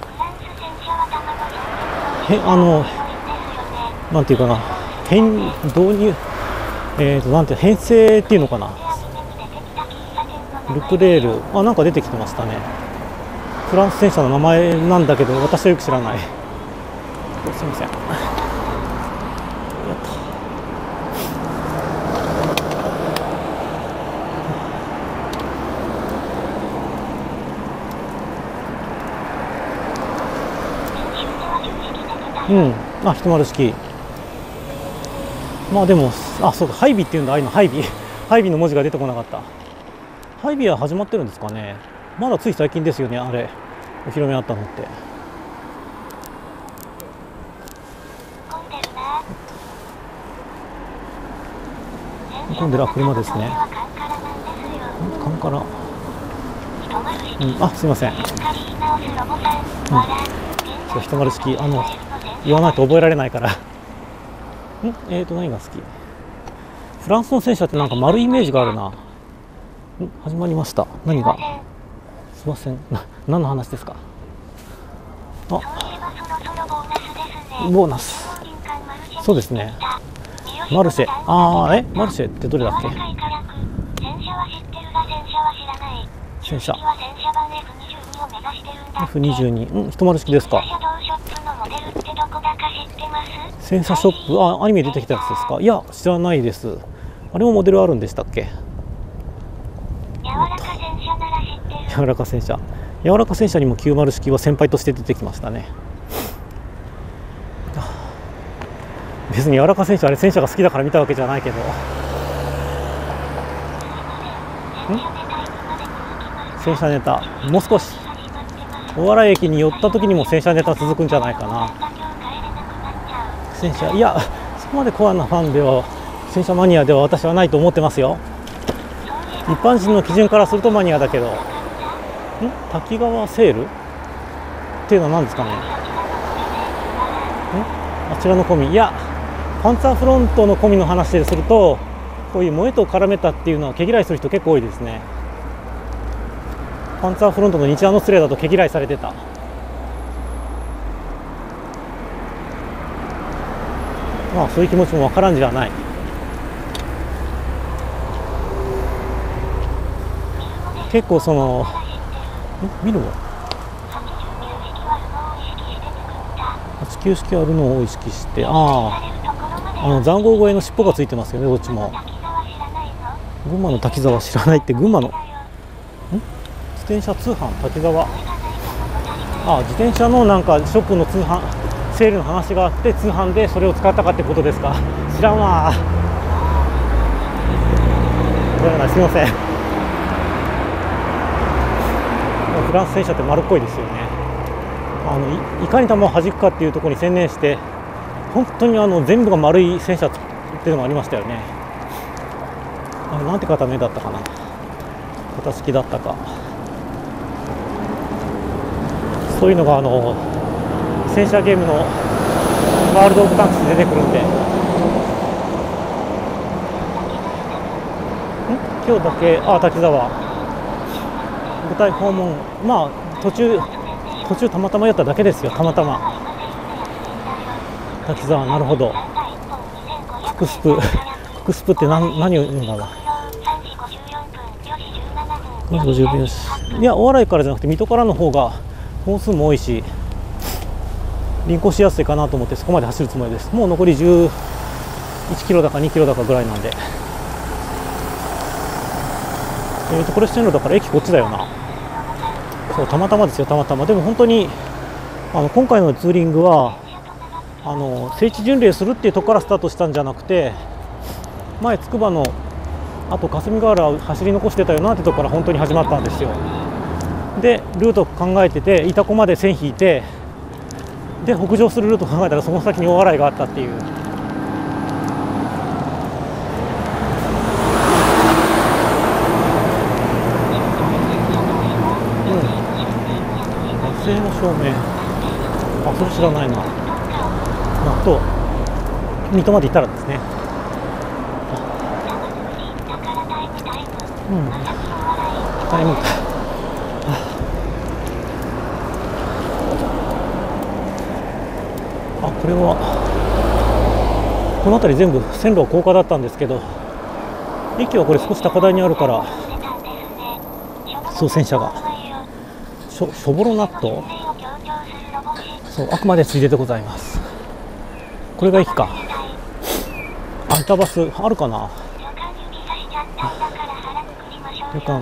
なんていうかな、導入なんて編成っていうのかな。ルクレール、なんか出てきてましたね。フランス戦車の名前なんだけど私はよく知らない。すみません。ひとまる式。まあでも、そうか、配備っていうんだ、ああいうの、配備の文字が出てこなかった。配備は始まってるんですかね。まだつい最近ですよね、あれお披露目あったのって。混んでる、車ですね。カンカラ、すいません。ひとまる式、言わないと覚えられないから。何が好き？フランスの戦車ってなんか丸いイメージがあるな。始まりました。何が？すいません。何の話ですか？ボーナス。そうですね。マルシェ。マルシェってどれだっけ？戦車。F22。ひとまる式ですか？戦車ショップ、アニメ出てきたやつですか？いや、知らないです。あれもモデルあるんでしたっけ？柔らか戦車にも90式は先輩として出てきましたね。別に柔らか戦車、あれ戦車が好きだから見たわけじゃないけど。戦車ネタ、もう少し大洗駅に寄った時にも戦車ネタ続くんじゃないかな。戦車、いや、そこまでコアなファンでは、戦車マニアでは私はないと思ってますよ。一般人の基準からするとマニアだけど。滝川セールっていうのは何ですかね。あちらの込み、いや、パンツァーフロントの込みの話ですると、こういう萌えと絡めたっていうのは毛嫌いする人結構多いですね。パンツァーフロントの日安のスレだと毛嫌いされてた。そういう気持ちもわからんじゃない。 結構その見るの89式あるのを意識して、塹壕越えの尻尾がついてますよね、どっちも。群馬の滝沢知らないって、群馬の自転車通販滝沢、自転車のなんかショップの通販セールの話があって、通販でそれを使ったかってことですか。知らんわ。ごめんなさい、すみません。フランス戦車って丸っこいですよね。いかに球を弾くかっていうところに専念して、本当に全部が丸い戦車っていうのがありましたよね。なんて型目だったかな、型式だったか、そういうのが戦車ゲームのワールド・オブ・タンクスで出てくるんで。今日だけ滝沢舞台訪問、途中たまたまやっただけですよ、たまたま。滝沢、なるほど。クスプって何を言うんだろう。250秒。いや、大洗からじゃなくて水戸からの方が本数も多いし輪行しやすいかなと思って、そこまで走るつもりです。もう残り11キロだか2キロだかぐらいなんで。これ線路だから駅こっちだよな。そう、たまたまですよ、たまたま。でも本当に今回のツーリングは聖地巡礼するっていうところからスタートしたんじゃなくて、前つくばのあと霞ヶ原を走り残してたよなってところから本当に始まったんですよ。でルート考えてて、潮来まで線引いて、で北上するルート考えたらその先に大洗があったっていう。火星の照明、それ知らないな。水戸まで行ったらですね。タイムか。これはこの辺り全部線路は高架だったんですけど、駅はこれ少し高台にあるから、そう、戦車がしょぼろ納豆、そう、あくまでついででございます。これが駅か。板バスあるかな。旅館、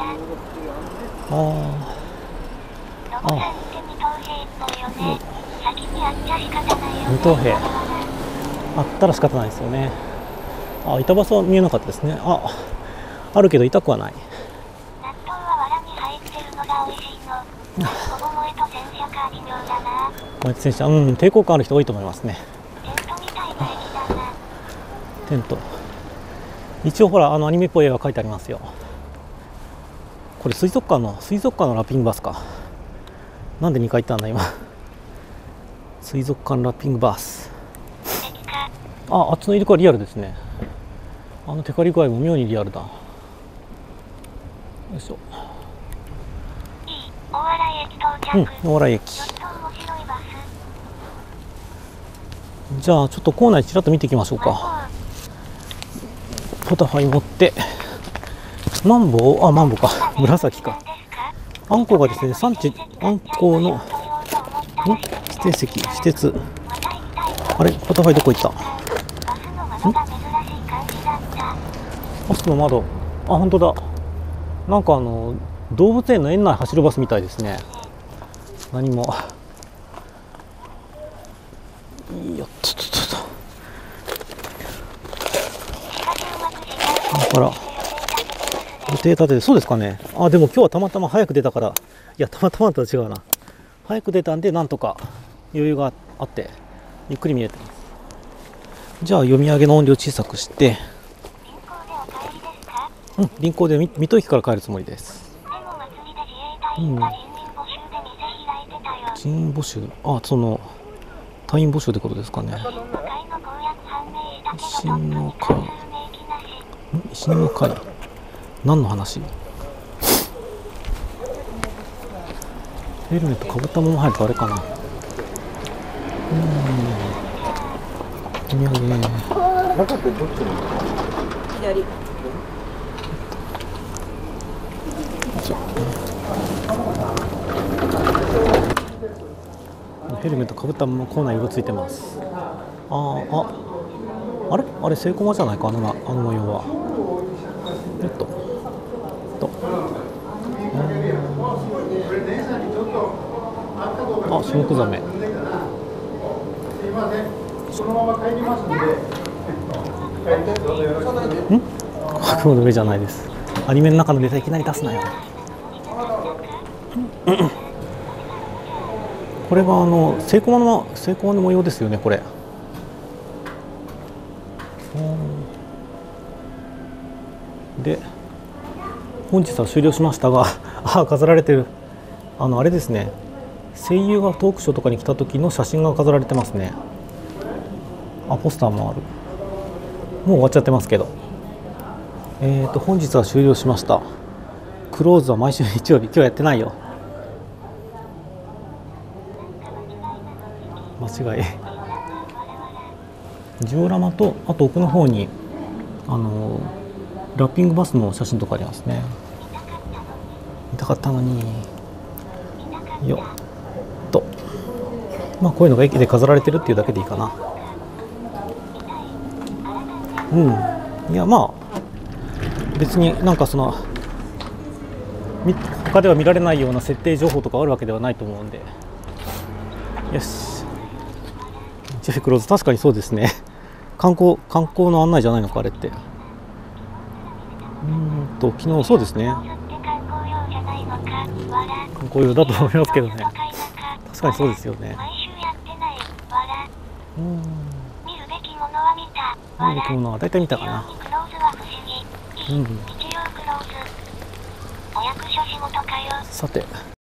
無等兵あったら仕方ないですよね。板バスは見えなかったですね。あるけど痛くはない。戦車、抵抗感ある人多いと思いますね。テント、一応ほらアニメっぽい絵が描いてありますよ。これ水族館のラッピングバスか。なんで2回行ったんだ今。水族館ラッピングバス。あっちの入り口はリアルですね。テカリ具合も妙にリアルだ。よいしょ。大洗駅。じゃあちょっと構内ちらっと見ていきましょうか。ポタファイ持ってマンボウか、紫か。あんこがですね、産地あんこの指定席、私鉄。あれ、ポタファイどこ行った？バスの窓、本当だ。なんか動物園の園内走るバスみたいですね。何も。よっと。だから予定立てて、そうですかね。でも今日はたまたま早く出たから、いや、たまたまとは違うな。早く出たんで、なんとか余裕があってゆっくり見れてます。じゃあ読み上げの音量小さくして、臨港で水戸駅から帰るつもりです。人員募集、その隊員募集ってことですかね。維新の会、何の話？ヘルメットかぶったまま入るとあれかな。お土産ね。左。 ヘルメットかぶったままコーナー色ついてます。あれあれセイコマじゃないか、あの模様は。あ、シュモクザメ。 そのまま帰りますので。 雲の上じゃないです。アニメの中のネタいきなり出すなよ。これがセイコマの模様ですよね、これ。で、本日は終了しましたが、飾られてるあれですね。声優がトークショーとかに来た時の写真が飾られてますね。ポスターもある。もう終わっちゃってますけど。本日は終了しました。クローズは毎週日曜日。今日やってないよ。間違い。ジオラマと、あと奥の方にラッピングバスの写真とかありますね。見たかったのに。よっと。こういうのが駅で飾られてるっていうだけでいいかな。いや別になんか他では見られないような設定情報とかあるわけではないと思うんで。よし。ジェフクローズ、確かにそうですね。観光の案内じゃないのか、あれって。昨日そうですね。観光用だと思いますけどね。確かにそうですよね。見るべきものは大体見たかな。さて。